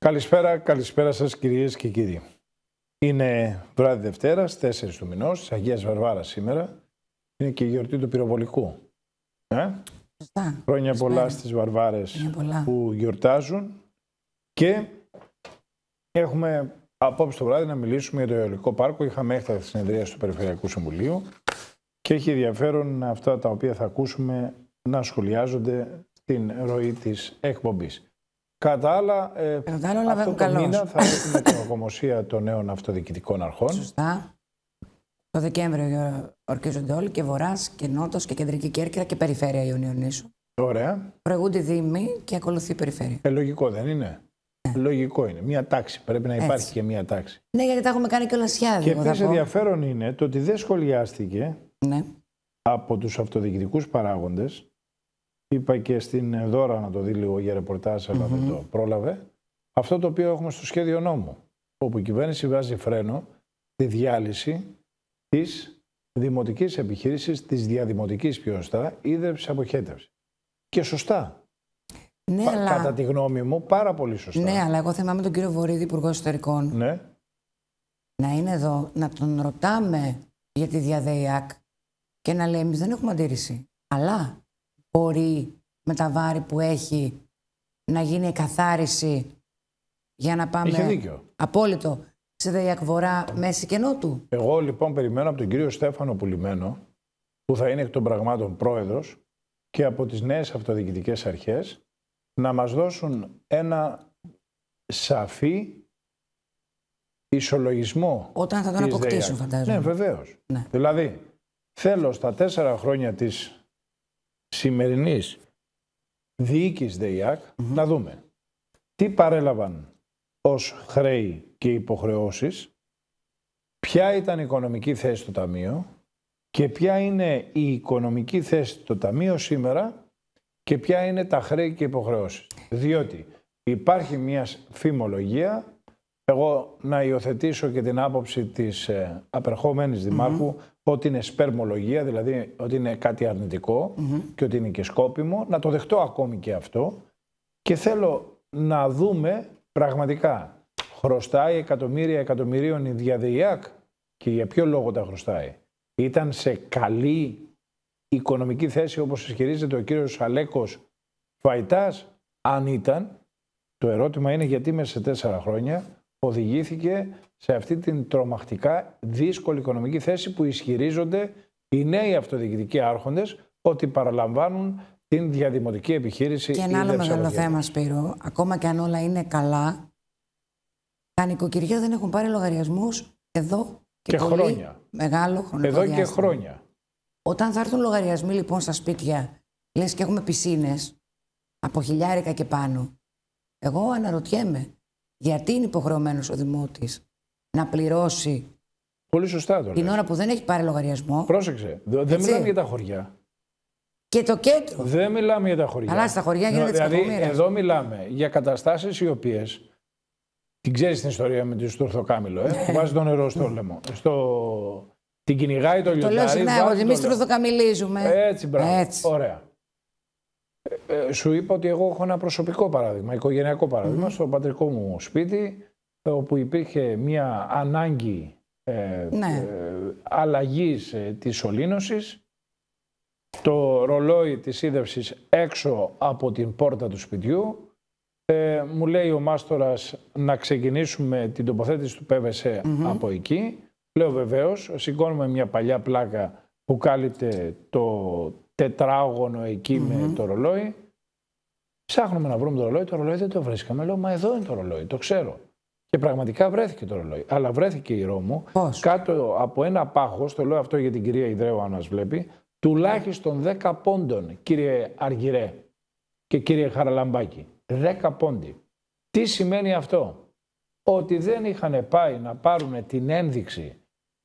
Καλησπέρα σας κυρίες και κύριοι. Είναι βράδυ Δευτέρας, 4 του μηνός, της Αγίας Βαρβάρας σήμερα. Είναι και η γιορτή του πυροβολικού. Σωστά. Χρόνια πολλά στις Βαρβάρες που γιορτάζουν. Και έχουμε απόψε το βράδυ να μιλήσουμε για το Αιωλικό Πάρκο. Είχαμε έκτακτη συνεδρία του Περιφερειακού Συμβουλίου και έχει ενδιαφέρον αυτά τα οποία θα ακούσουμε να σχολιάζονται στην ροή της εκπομπής. Κατά άλλα, αυτό το μήνα θα έχουμε την ορκομοσία των νέων αυτοδιοικητικών αρχών. Σωστά. Το Δεκέμβριο ορκίζονται όλοι, και Βορράς και Νότος και Κεντρική Κέρκυρα και Περιφέρεια Ιωνίου Νήσου. Ωραία. Προηγούνται οι Δήμοι και ακολουθεί η Περιφέρεια. Λογικό δεν είναι? Ναι. Λογικό είναι. Μια τάξη. Πρέπει να υπάρχει έτσι και μια τάξη. Ναι, γιατί τα έχουμε κάνει και όλα σχέδια. Και επίσης ενδιαφέρον είναι το ότι δεν σχολιάστηκε από τους αυτοδιοικητικούς παράγοντες. Είπα και στην Δώρα να το δει λίγο για ρεπορτάζ, αλλά δεν το πρόλαβε. Αυτό το οποίο έχουμε στο σχέδιο νόμου, όπου η κυβέρνηση βάζει φρένο στη διάλυση της δημοτικής επιχείρησης, της διαδημοτικής πιο σωστά, ίδρυψης αποχέτευση. Και σωστά. Ναι, Κατά τη γνώμη μου, πάρα πολύ σωστά. Ναι, αλλά εγώ θυμάμαι τον κύριο Βορίδη, Υπουργό Εσωτερικών, ναι, να είναι εδώ, να τον ρωτάμε για τη ΔΙΑΔΕΙΑΚ και να λέει: εμείς δεν έχουμε αντίρρηση. Αλλά μπορεί με τα βάρη που έχει να γίνει εκαθάριση για να πάμε. Είχε δίκιο. Απόλυτο. Σε ΔΕΙΑΚ Βορρά, Μέση και Νότου. Εγώ λοιπόν περιμένω από τον κύριο Στέφανο Πουλημένο, που θα είναι εκ των πραγμάτων πρόεδρος, και από τις νέες αυτοδιοικητικές αρχές να μας δώσουν ένα σαφή ισολογισμό. Όταν θα τον αποκτήσουν, φαντάζομαι. Ναι, βεβαίως. Ναι. Δηλαδή, θέλω στα 4 χρόνια της σημερινής διοίκησης ΔΕΙΑΚ να δούμε τι παρέλαβαν ως χρέη και υποχρεώσεις, ποια ήταν η οικονομική θέση στο Ταμείο και ποια είναι η οικονομική θέση στο Ταμείο σήμερα και ποια είναι τα χρέη και υποχρεώσεις. Διότι υπάρχει μια φημολογία, εγώ να υιοθετήσω και την άποψη της απερχόμενης δημάρχου, ότι είναι σπερμολογία, δηλαδή ότι είναι κάτι αρνητικό και ότι είναι και σκόπιμο, να το δεχτώ ακόμη και αυτό, και θέλω να δούμε πραγματικά χρωστάει εκατομμύρια εκατομμυρίων η ΔΙΑΔΕΙΑΚ και για ποιο λόγο τα χρωστάει. Ήταν σε καλή οικονομική θέση όπως ισχυρίζεται ο κύριος Αλέκος Φαϊτάς? Αν ήταν, το ερώτημα είναι γιατί μέσα σε 4 χρόνια οδηγήθηκε σε αυτή την τρομακτικά δύσκολη οικονομική θέση που ισχυρίζονται οι νέοι αυτοδιοικητικοί άρχοντες ότι παραλαμβάνουν την διαδημοτική επιχείρηση. Και ένα άλλο μεγάλο θέμα, Σπύρο, ακόμα και αν όλα είναι καλά, τα νοικοκυριά δεν έχουν πάρει λογαριασμούς εδώ και χρόνια. Μεγάλο χρονικό εδώ διάστημα. Και χρόνια. Όταν θα έρθουν λογαριασμοί λοιπόν στα σπίτια, λες και έχουμε πισίνες από 1.000 και πάνω, εγώ αναρωτιέμαι γιατί είναι υποχρεωμένος ο δημότης να πληρώσει. Πολύ σωστά το την ώρα που δεν έχει πάρει λογαριασμό. Πρόσεξε, δεν μιλάμε για τα χωριά. Και το κέντρο. Δεν μιλάμε για τα χωριά. Αλλά στα χωριά γίνεται δηλαδή, κακομοίρας. εδώ μιλάμε για καταστάσεις οι οποίες. Την ξέρεις την ιστορία με το Στουρθοκάμιλο, που βάζει το νερό στο λαιμό. Την κυνηγάει το λιοντάρι. Το λέω συχνά, ότι εμείς στουρθοκαμιλίζουμε. Έτσι, μπράβο. Έτσι. Ωραία. Σου είπα ότι εγώ έχω ένα προσωπικό παράδειγμα, οικογενειακό παράδειγμα, στο πατρικό μου σπίτι, όπου υπήρχε μια ανάγκη αλλαγής της σωλήνωσης. Το ρολόι της ίδρυυσης έξω από την πόρτα του σπιτιού. Μου λέει ο μάστορας να ξεκινήσουμε την τοποθέτηση του PVC από εκεί. Λέω βεβαίως, σηκώνουμε μια παλιά πλάκα που κάλυπτε το τετράγωνο εκεί με το ρολόι. Ψάχνουμε να βρούμε το ρολόι δεν το βρίσκαμε. Λέω, μα εδώ είναι το ρολόι, το ξέρω. Και πραγματικά βρέθηκε το ρολόι. Αλλά βρέθηκε η Ρώμου κάτω από ένα πάχος, το λέω αυτό για την κυρία Ιδρέου αν μας βλέπει, τουλάχιστον 10 πόντων, κύριε Αργυρέ και κύριε Χαραλαμπάκη. 10 πόντι. Τι σημαίνει αυτό? Ότι δεν είχαν πάει να πάρουν την ένδειξη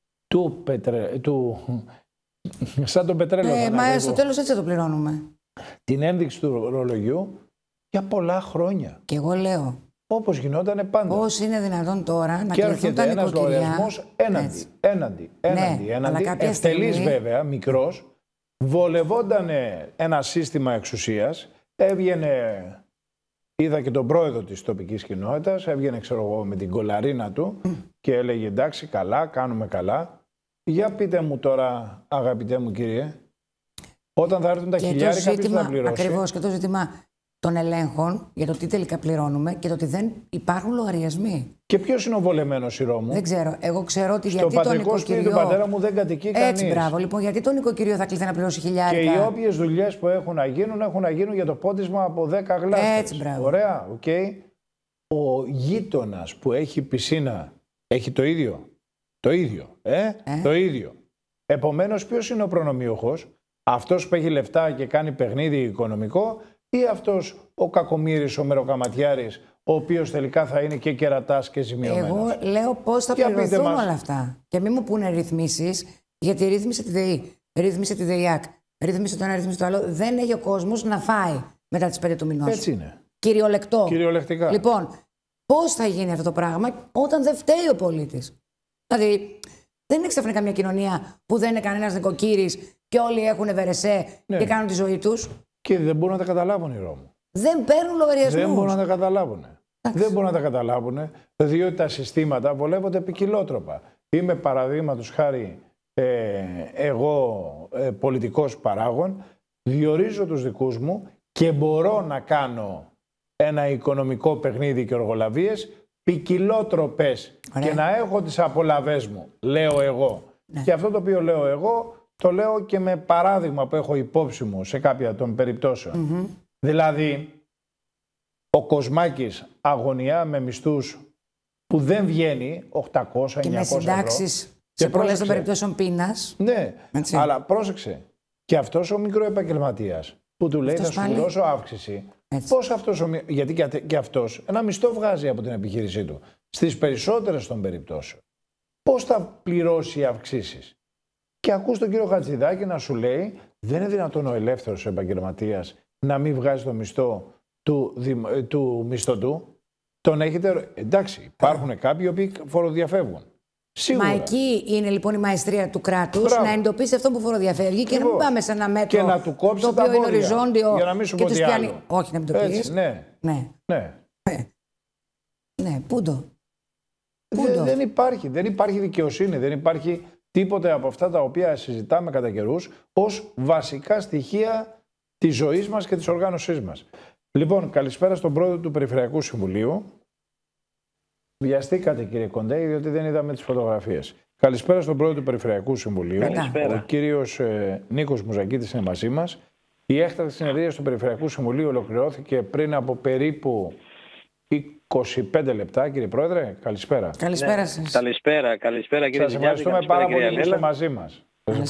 σαν το πετρέλαιο. Μα στο τέλος έτσι το πληρώνουμε. Την ένδειξη του ρολογιού για πολλά χρόνια. Και εγώ λέω. Όπως γινότανε πάντα. Πώς είναι δυνατόν τώρα να και κληθούν τα νοικοκυριά. Και έρχεται ένας λογαριασμός έναντι. Ευτελής βέβαια, μικρός. Βολευόταν ένα σύστημα εξουσίας. Έβγαινε είδα και τον πρόεδρο της τοπικής κοινότητας, έβγαινε ξέρω εγώ με την κολαρίνα του και έλεγε εντάξει καλά, κάνουμε καλά. Για πείτε μου τώρα αγαπητέ μου κύριε, όταν θα έρθουν τα χιλιάρικα ποιος θα πληρώσει? Ακριβώς, και το ζήτημα των ελέγχων για το τι τελικά πληρώνουμε και το ότι δεν υπάρχουν λογαριασμοί. Και ποιος είναι ο βολεμένος, Ηρώ μου? Δεν ξέρω. Εγώ ξέρω ότι στο γιατί τον πατρικό σπίτι νοικοκυριό. του πατέρα μου δεν κατοικεί κανείς. Έτσι, μπράβο. Λοιπόν, γιατί το νοικοκυριό θα κληθεί να πληρώσει χιλιάρικα? Και οι όποιες δουλειές που έχουν να γίνουν για το πόντισμα από 10 γλάστες. Έτσι, μπράβο. Ωραία, οκ. Ο γείτονας που έχει πισίνα έχει το ίδιο. Το ίδιο. Το ίδιο. Επομένως, ποιος είναι ο προνομιούχος? Αυτός που έχει λεφτά και κάνει παιχνίδι οικονομικό, ή αυτός ο κακομοίρης, ο μεροκαματιάρης, ο οποίος τελικά θα είναι και κερατάς και ζημιωμένος? Εγώ λέω πώς θα πληρωθούν όλα αυτά. Και μην μου πούνε ρυθμίσεις, γιατί ρύθμισε τη ΔΕΗ, ρύθμισε τη ΔΕΙΑΚ, ρύθμισε το ένα, ρύθμισε το άλλο. Δεν έχει ο κόσμος να φάει μετά τις 5 του μηνός. Έτσι είναι. Κυριολεκτό. Κυριολεκτικά. Λοιπόν, πώς θα γίνει αυτό το πράγμα όταν δεν φταίει ο πολίτης? Δηλαδή, δεν είναι ξαφνικά μια κοινωνία που δεν είναι κανένας νοικοκύρης και όλοι έχουν βερεσέ και κάνουν τη ζωή τους. Και δεν μπορούν να τα καταλάβουν οι Ρώμοι. Δεν παίρνουν λογαριασμούς. Δεν μπορούν να τα καταλάβουν. Δεν μπορούν να τα καταλάβουν, διότι τα συστήματα βολεύονται ποικιλότροπα. Είμαι παραδείγματος χάρη εγώ πολιτικός παράγων, διορίζω τους δικούς μου και μπορώ να κάνω ένα οικονομικό παιχνίδι και οργολαβίες ποικιλότροπες και να έχω τις απολαβές μου, λέω εγώ. Ναι. Και αυτό το οποίο λέω εγώ, το λέω και με παράδειγμα που έχω υπόψη μου σε κάποια των περιπτώσεων. Δηλαδή, ο Κοσμάκης αγωνιά με μισθούς που δεν βγαίνει 800-900 και με συντάξεις σε πολλές των περιπτώσεων πείνας. Ναι, έτσι. Αλλά πρόσεξε. Και αυτός ο μικροεπαγγελματίας που του λέει αυτός θα σου δώσω αύξηση. Πώς αυτός γιατί και αυτός ένα μισθό βγάζει από την επιχείρησή του. Στις περισσότερες των περιπτώσεων. Πώς θα πληρώσει αυξήσεις? Και ακούς τον κύριο Χατζηδάκη να σου λέει δεν είναι δυνατόν ο ελεύθερος επαγγελματίας να μην βγάζει το μισθό του μισθωτού. Τον έχετε... Εντάξει, υπάρχουν κάποιοι που φοροδιαφεύγουν. Σίγουρα. Μα εκεί είναι λοιπόν η μαεστρία του κράτους να εντοπίσει αυτό που φοροδιαφεύγει και να μην πάμε σε ένα μέτρο και να του κόψει το οποίο είναι οριζόντιο για να μην σου και πω τους πιάνει. Όχι, να μην το πεις. Ναι. Ναι, πούντο. Δεν υπάρχει δικαιοσύνη, δεν υπάρχει τίποτε από αυτά τα οποία συζητάμε κατά καιρούς ως βασικά στοιχεία της ζωής μας και της οργάνωσής μας. Λοιπόν, καλησπέρα στον πρόεδρο του Περιφερειακού Συμβουλίου. Βιαστήκατε κύριε Κοντέη, διότι δεν είδαμε τις φωτογραφίες. Καλησπέρα στον πρόεδρο του Περιφερειακού Συμβουλίου. Καλησπέρα. Ο κύριος Νίκος Μουζακίτης είναι μαζί μας. Η έκτακτη συνεδρία του Περιφερειακού Συμβουλίου ολοκληρώθηκε πριν από περίπου 25 λεπτά, κύριε Πρόεδρε. Καλησπέρα. Καλησπέρα σας. Καλησπέρα κύριε Σας ευχαριστούμε πάρα πολύ που είστε μαζί μας.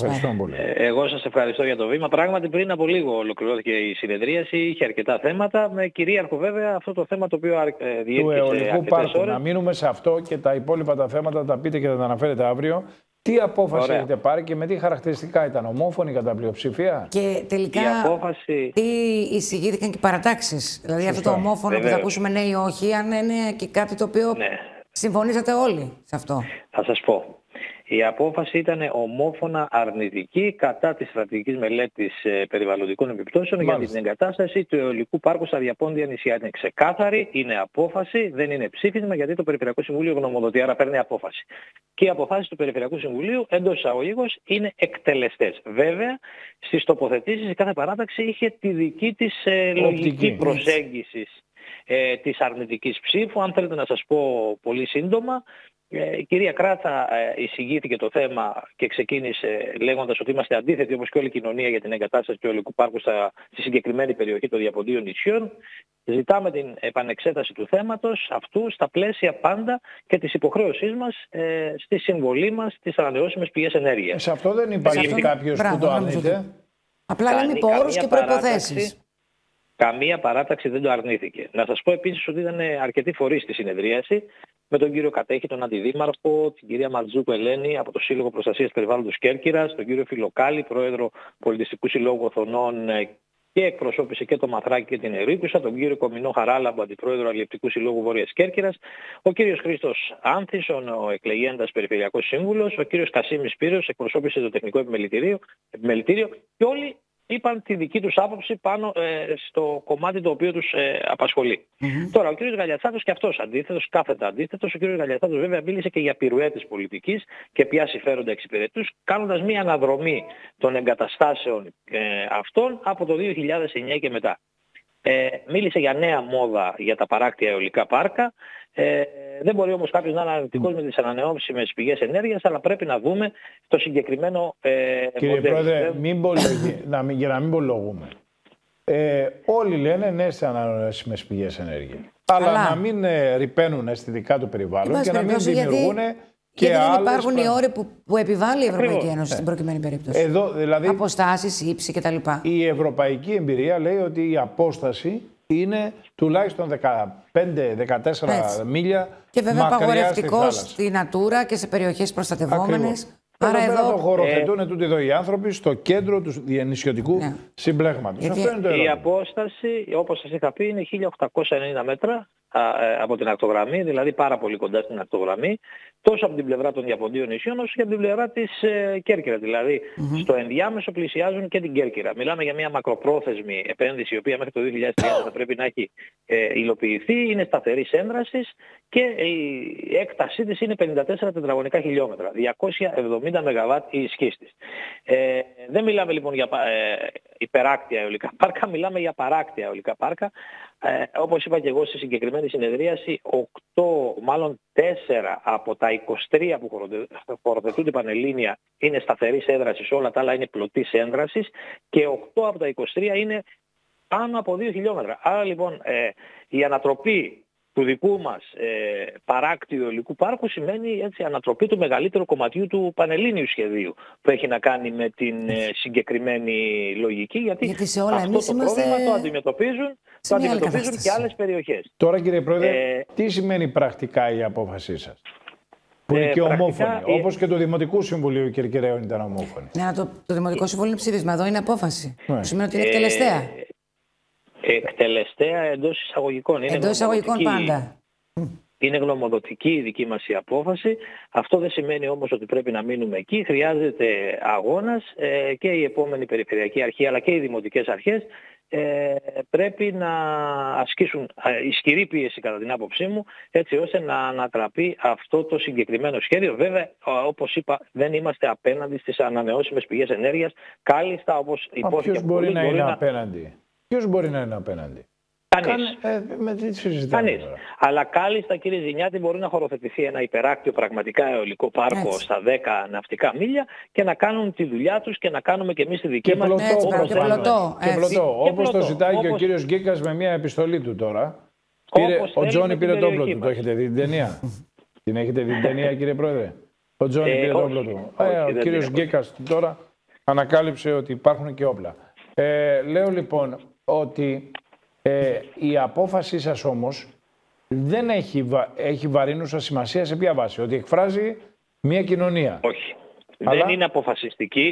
Εγώ σας ευχαριστώ για το βήμα. Πράγματι πριν από λίγο ολοκληρώθηκε η συνεδρίαση, είχε αρκετά θέματα, με κυρίαρχο βέβαια αυτό το θέμα το οποίο διήρκησε του αιωλικού πάρκου. ώρες. Να μείνουμε σε αυτό και τα υπόλοιπα τα θέματα τα πείτε και θα τα αναφέρετε αύριο. Τι απόφαση έχετε πάρει και με τι χαρακτηριστικά ήταν? Ομόφωνη κατά πλειοψηφία? Και τελικά τι εισηγήθηκαν και οι παρατάξεις? Δηλαδή αυτό το ομόφωνο που θα ακούσουμε ναι ή όχι, αν είναι και κάτι το οποίο συμφωνήσατε όλοι σε αυτό? Θα σας πω. Η απόφαση ήταν ομόφωνα αρνητική κατά της στρατηγικής μελέτης περιβαλλοντικών επιπτώσεων για την εγκατάσταση του αιωλικού πάρκου στα διαπόντια νησιά. Είναι ξεκάθαρη, είναι απόφαση, δεν είναι ψήφισμα, γιατί το Περιφερειακό Συμβούλιο γνωμοδοτεί, άρα παίρνει απόφαση. Και οι αποφάσεις του Περιφερειακού Συμβουλίου εντός εισαγωγικών είναι εκτελεστές. Βέβαια, στις τοποθετήσεις η κάθε παράταξη είχε τη δική της λογική προσέγγιση της αρνητικής ψήφου. Αν θέλετε να σας πω πολύ σύντομα, η κυρία Κράτσα εισηγήθηκε το θέμα και ξεκίνησε λέγοντας ότι είμαστε αντίθετοι όπως και όλη η κοινωνία για την εγκατάσταση του αιωλικού πάρκου στη συγκεκριμένη περιοχή των διαποντίων νησιών. Ζητάμε την επανεξέταση του θέματος αυτού στα πλαίσια πάντα και της υποχρέωσής μας στη συμβολή μας στις ανανεώσιμες πηγές ενέργειας. Σε αυτό δεν υπάρχει κάποιος που το αρνείται? Απλά λέμε υπό όρους και προϋποθέσεις. Καμία παράταξη δεν το αρνήθηκε. Να σας πω επίσης ότι ήταν αρκετοί φορείς στη συνεδρίαση, με τον κύριο Κατέχη, τον Αντιδήμαρχο, την κυρία Μαρτζούκου Ελένη από το Σύλλογο Προστασίας Περιβάλλοντος Κέρκυρας, τον κύριο Φιλοκάλη, πρόεδρο Πολιτιστικού Συλλόγου Οθονών και εκπροσώπησε και το Μαθράκι και την Ερίκουσα, τον κύριο Κομινό Χαράλαμπο, αντιπρόεδρο Αλλιευτικού Συλλόγου Βόρειας Κέρκυρας, ο κύριος Χρήστος Άνθης, ο εκλεγέντας Περιφερειακός Σύμβουλος, ο κύριος Κασίμης Σπύρος, εκπροσώπησε το Τεχνικό Επιμελητήριο και όλοι είπαν τη δική τους άποψη πάνω στο κομμάτι το οποίο τους απασχολεί. Τώρα, ο κ. Γαλιατσάτος και αυτός αντίθετος, κάθετα αντίθετος. Ο κ. Γαλιατσάτος βέβαια μίλησε και για πυρουέτες πολιτικής και ποια συμφέροντα εξυπηρετούς, κάνοντας μία αναδρομή των εγκαταστάσεων αυτών από το 2009 και μετά. Μίλησε για νέα μόδα για τα παράκτια αιωλικά πάρκα. Δεν μπορεί όμως κάποιος να είναι αρνητικός με τις ανανεώσιμες πηγές ενέργειας, αλλά πρέπει να δούμε το συγκεκριμένο Κύριε Πρόεδρε, για να μην πολυλογούμε. Όλοι λένε ναι σε ανανεώσιμες πηγές ενέργειας. Αλλά να μην ρηπαίνουν αισθητικά το περιβάλλον και να μην δημιουργούν και άλλες... δεν υπάρχουν οι όροι που επιβάλλει η Ευρωπαϊκή Ένωση στην προκειμένη περίπτωση. Εδώ, δηλαδή, αποστάσεις, ύψη κτλ. Η ευρωπαϊκή εμπειρία λέει ότι η απόσταση είναι τουλάχιστον 15-14 μίλια. Και βέβαια απαγορευτικό στη Natura και σε περιοχές προστατευόμενες. Άρα εδώ χωροθετούν τούτοι εδώ οι άνθρωποι στο κέντρο του νησιωτικού συμπλέγματος. Αυτό είναι το ερώτημα. Η απόσταση, όπως σας είχα πει, είναι 1890 μέτρα από την ακτογραμμή, δηλαδή πάρα πολύ κοντά στην ακτογραμμή, τόσο από την πλευρά των Ιαπωνίων νησιών όσο και από την πλευρά της Κέρκυρα. Δηλαδή στο ενδιάμεσο πλησιάζουν και την Κέρκυρα. Μιλάμε για μια μακροπρόθεσμη επένδυση, η οποία μέχρι το 2030 θα πρέπει να έχει υλοποιηθεί, είναι σταθερής ένδρασης και η έκτασή της είναι 54 τετραγωνικά χιλιόμετρα, 270 ΜΒ η ισχύς της. Δεν μιλάμε λοιπόν για υπεράκτια αιωλικά πάρκα, μιλάμε για παράκτια αιωλικά πάρκα. Όπως είπα και εγώ στη συγκεκριμένη συνεδρίαση, 4 από τα 23 που χωροθετούνται πανελλήνια είναι σταθερής έδρασης, όλα τα άλλα είναι πλωτής ένδρασης και 8 από τα 23 είναι πάνω από 2 χιλιόμετρα. Άρα λοιπόν η ανατροπή του δικού μας παράκτιου αιωλικού πάρκου σημαίνει έτσι ανατροπή του μεγαλύτερου κομματιού του πανελλήνιου σχεδίου που έχει να κάνει με την συγκεκριμένη λογική, γιατί σε όλα αυτό το πρόβλημα το αντιμετωπίζουν και άλλες περιοχές. Τώρα κύριε Πρόεδρε, τι σημαίνει πρακτικά η απόφασή σας? Που είναι και ομόφωνη, όπως και του Δημοτικού Συμβουλίου Κερκυραίων ήταν ομόφωνη. Ναι, το Δημοτικό Συμβούλιο είναι ψήφισμα, εδώ είναι απόφαση. Σημαίνει ότι είναι εκτελεστέα. Εκτελεστέα εντός εισαγωγικών. Εντός εισαγωγικών πάντα. Είναι γνωμοδοτική η δική μας η απόφαση. Αυτό δεν σημαίνει όμως ότι πρέπει να μείνουμε εκεί. Χρειάζεται αγώνας και η επόμενη Περιφερειακή Αρχή αλλά και οι δημοτικές αρχές πρέπει να ασκήσουν ισχυρή πίεση κατά την άποψή μου, έτσι ώστε να ανατραπεί αυτό το συγκεκριμένο σχέδιο. Βέβαια, όπως είπα, δεν είμαστε απέναντι στις ανανεώσιμες πηγές ενέργειας. Κάλλιστα, όπως υπόθηκε. Ποιος μπορεί να είναι απέναντι? Ποιος μπορεί να είναι απέναντι? Κανείς. Αλλά κάλλιστα, κύριε Ζηνιάτη, μπορεί να χωροθετηθεί ένα υπεράκτιο πραγματικά αιωλικό πάρκο στα 10 ναυτικά μίλια και να κάνουν τη δουλειά τους και να κάνουμε και εμείς τη δική μας. Και πλωτό. Όπως το ζητάει και ο κύριος Γκίκας με μια επιστολή του τώρα. Ο Τζόνι πήρε το όπλο του. Το έχετε δει την ταινία? Την έχετε δει την ταινία, κύριε Πρόεδρε? Ο Τζόνι πήρε το όπλο του. Ο κύριος Γκίκας τώρα ανακάλυψε ότι υπάρχουν και όπλα. Λέω λοιπόν ότι η απόφασή σας όμως δεν έχει βαρύνουσα σημασία σε ποια βάση? Ότι εκφράζει μια κοινωνία. Όχι. Δεν είναι αποφασιστική.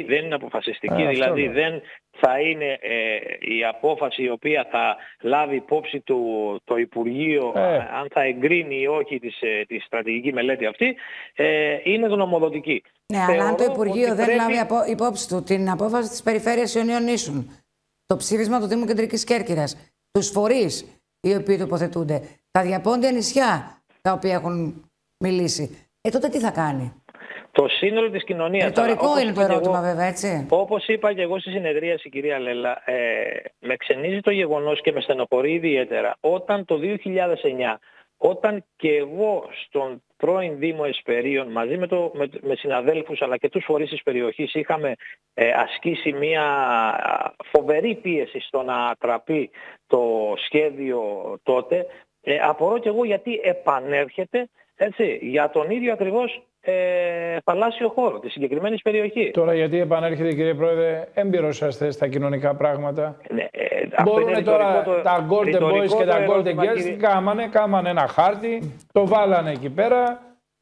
Δηλαδή δεν θα είναι η απόφαση η οποία θα λάβει υπόψη του το Υπουργείο αν θα εγκρίνει ή όχι τη στρατηγική μελέτη αυτή. Είναι γνωμοδοτική. Ναι, αλλά αν το Υπουργείο δεν λάβει υπόψη του την απόφαση της Περιφέρειας Ιωνίων Νήσων, το ψήφισμα του Δήμου Κεντρικής Κέρκυρας, τους φορείς οι οποίοι τοποθετούνται, τα διαπόντια νησιά τα οποία έχουν μιλήσει, τότε τι θα κάνει? Το σύνολο της κοινωνίας. Ρητορικό είναι το ερώτημα, βέβαια, έτσι. Όπως είπα και εγώ στη συνεδρίαση, κυρία Λέλα, με ξενίζει το γεγονός και με στενοχωρεί ιδιαίτερα όταν το 2009, όταν και εγώ στον πρώην Δήμο Εσπερίων μαζί με συναδέλφους αλλά και τους φορείς της περιοχής είχαμε ασκήσει μια φοβερή πίεση στο να τραπεί το σχέδιο τότε, απορώ και εγώ γιατί επανέρχεται, έτσι, για τον ίδιο ακριβώς θαλάσσιο χώρο της συγκεκριμένης περιοχής. Τώρα γιατί επανέρχεται, κύριε Πρόεδρε? Έμπειρος είσαστε στα κοινωνικά πράγματα. Μπορούν τώρα τα Golden Boys και τα Golden Girls κάμανε ένα χάρτη, το βάλανε εκεί πέρα,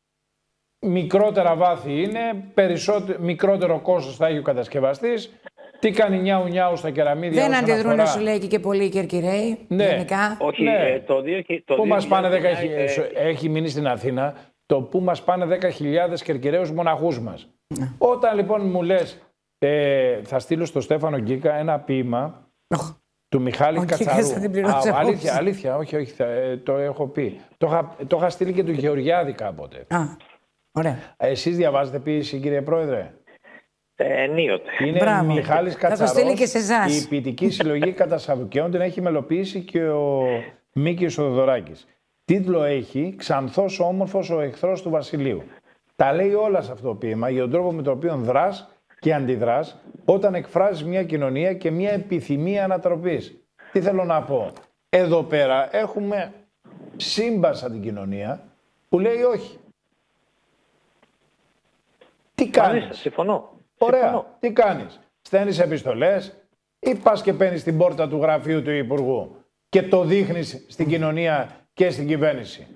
μικρότερα βάθη είναι, μικρότερο κόστος θα έχει ο κατασκευαστής. Τι κάνει νιάου στα κεραμίδια? Δεν αντιδρούν, σου λέει και πολλοί Κερκυραίοι, γενικά. Όχι, πού μας πάνε 10.000, έχει μείνει στην Αθήνα, το πού μας πάνε 10.000 Κερκυραίους μοναχούς μας. Όταν λοιπόν μου λες Θα στείλω στο Στέφανο Γκίκα ένα ποίημα του Μιχάλη Κατσαρού. Αλήθεια, όχι, το έχω πει. Το είχα στείλει και του Γεωργιάδη κάποτε. Ωραία. Εσείς διαβάζετε ποίηση, κύριε Πρόεδρε? Ενίοτε. Είναι Μιχάλης Κατσαρός, και σε εσάς. η ποιητική συλλογή κατά Σαββουκαίων, την έχει μελοποιήσει και ο Μίκης ο Θοδωράκης. Τίτλο έχει «Ξανθός όμορφος ο εχθρός του Βασιλείου». Τα λέει όλα σε αυτό το ποίημα για τον τρόπο με τον οποίο δράς και αντιδράς όταν εκφράζεις μια κοινωνία και μια επιθυμία ανατροπής. Τι θέλω να πω? Εδώ πέρα έχουμε σύμπασα την κοινωνία που λέει όχι. Τι κάνεις? Συμφωνώ. Ωραία. Συμφωνώ. Τι κάνεις? Στέλνεις επιστολές ή πας και παίρνεις την πόρτα του γραφείου του Υπουργού και το δείχνεις στην κοινωνία και στην κυβέρνηση?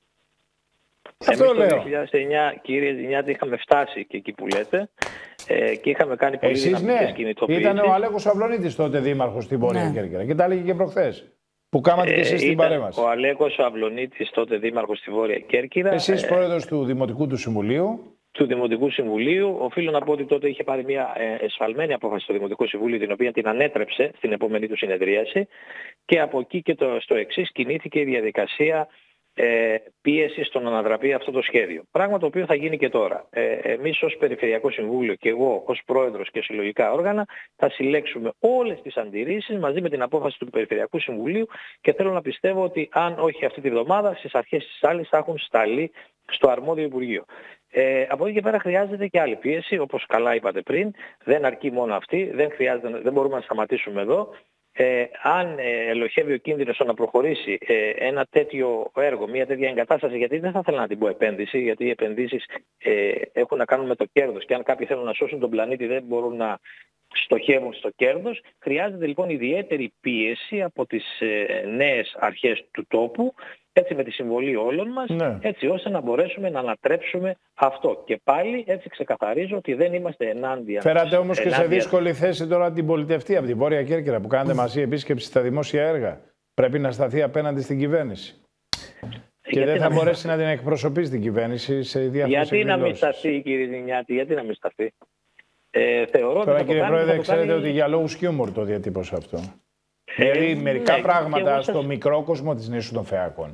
Εμείς το 2009, κύριε Ζηνιάτη, είχαμε φτάσει και εκεί που λέτε και είχαμε κάνει πολύ δυναμικές κινητοποιήσεις. Ήταν ο Αλέκος Αυλονίτης τότε δήμαρχος στην Βόρεια Κέρκυρα και τα έλεγε και προχθές. Που κάματε και εσείς την παρέμβαση. Ο Αλέκος Αυλονίτης τότε δήμαρχος στη Βόρεια Κέρκυρα. Εσείς πρόεδρος του Δημοτικού του Συμβουλίου. Του Δημοτικού Συμβουλίου. Οφείλω να πω ότι τότε είχε πάρει μια εσφαλμένη απόφαση στο Δημοτικό Συμβούλιο, την οποία την ανέτρεψε στην επόμενη του συνεδρίαση. Και από εκεί και στο εξής κινήθηκε η διαδικασία πίεση στο να ανατραπεί αυτό το σχέδιο. Πράγμα το οποίο θα γίνει και τώρα. Εμείς ως Περιφερειακό Συμβούλιο και εγώ ως Πρόεδρος και συλλογικά όργανα θα συλλέξουμε όλες τις αντιρρήσεις μαζί με την απόφαση του Περιφερειακού Συμβουλίου και θέλω να πιστεύω ότι αν όχι αυτή τη βδομάδα, στις αρχές της άλλης θα έχουν σταλεί στο αρμόδιο Υπουργείο. Από εκεί και πέρα χρειάζεται και άλλη πίεση, όπως καλά είπατε πριν. Δεν αρκεί μόνο αυτή, δεν μπορούμε να σταματήσουμε εδώ. Αν ελοχεύει ο κίνδυνος να προχωρήσει ένα τέτοιο έργο, μια τέτοια εγκατάσταση, γιατί δεν θα ήθελα να την πω επένδυση, γιατί οι επενδύσεις έχουν να κάνουν με το κέρδος και αν κάποιοι θέλουν να σώσουν τον πλανήτη δεν μπορούν να στοχεύουν στο κέρδος. Χρειάζεται λοιπόν ιδιαίτερη πίεση από τις νέες αρχές του τόπου, έτσι με τη συμβολή όλων μας, έτσι ώστε να μπορέσουμε να ανατρέψουμε αυτό. Και πάλι έτσι ξεκαθαρίζω ότι δεν είμαστε ενάντια. Φέρατε όμως και σε δύσκολη θέση τώρα την πολιτευτή από την Βόρεια Κέρκυρα που κάνετε μαζί επίσκεψη στα δημόσια έργα. Πρέπει να σταθεί απέναντι στην κυβέρνηση. Και δεν θα μπορέσει να την εκπροσωπήσει την κυβέρνηση σε διάφορες εκδηλώσεις. Γιατί να μην σταθεί, κύριε Ζηνιάτη, γιατί να μην σταθεί? Θεωρώ τώρα, κύριε Πρόεδρε, ξέρετε ότι για λόγους χιούμορ το διατύπωσα αυτό. Δηλαδή, μερικά πράγματα στο μικρό κόσμο της νήσου των Φεάκων.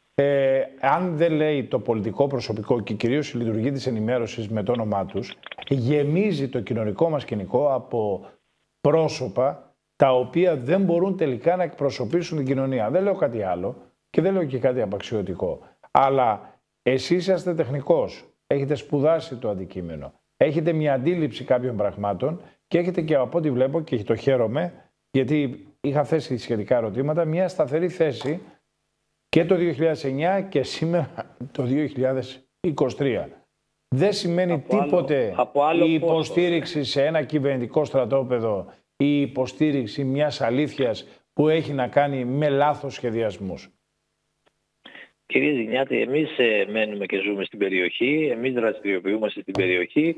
Αν δεν λέει το πολιτικό προσωπικό και κυρίως η λειτουργία της ενημέρωσης με το όνομά τους, γεμίζει το κοινωνικό μας σκηνικό από πρόσωπα τα οποία δεν μπορούν τελικά να εκπροσωπήσουν την κοινωνία. Δεν λέω κάτι άλλο και δεν λέω και κάτι απαξιωτικό. Αλλά εσείς είσαστε τεχνικός, έχετε σπουδάσει το αντικείμενο, έχετε μια αντίληψη κάποιων πραγμάτων και έχετε και από ό,τι βλέπω και το χαίρομαι, γιατί είχα θέσει σχετικά ερωτήματα, μια σταθερή θέση και το 2009 και σήμερα το 2023. Δεν σημαίνει τίποτε η υποστήριξη σε ένα κυβερνητικό στρατόπεδο ή η υποστήριξη μιας αλήθειας που έχει να κάνει με λάθος σχεδιασμούς. Κύριε Ζηνιάτη, εμείς μένουμε και ζούμε στην περιοχή, εμείς δραστηριοποιούμαστε στην περιοχή.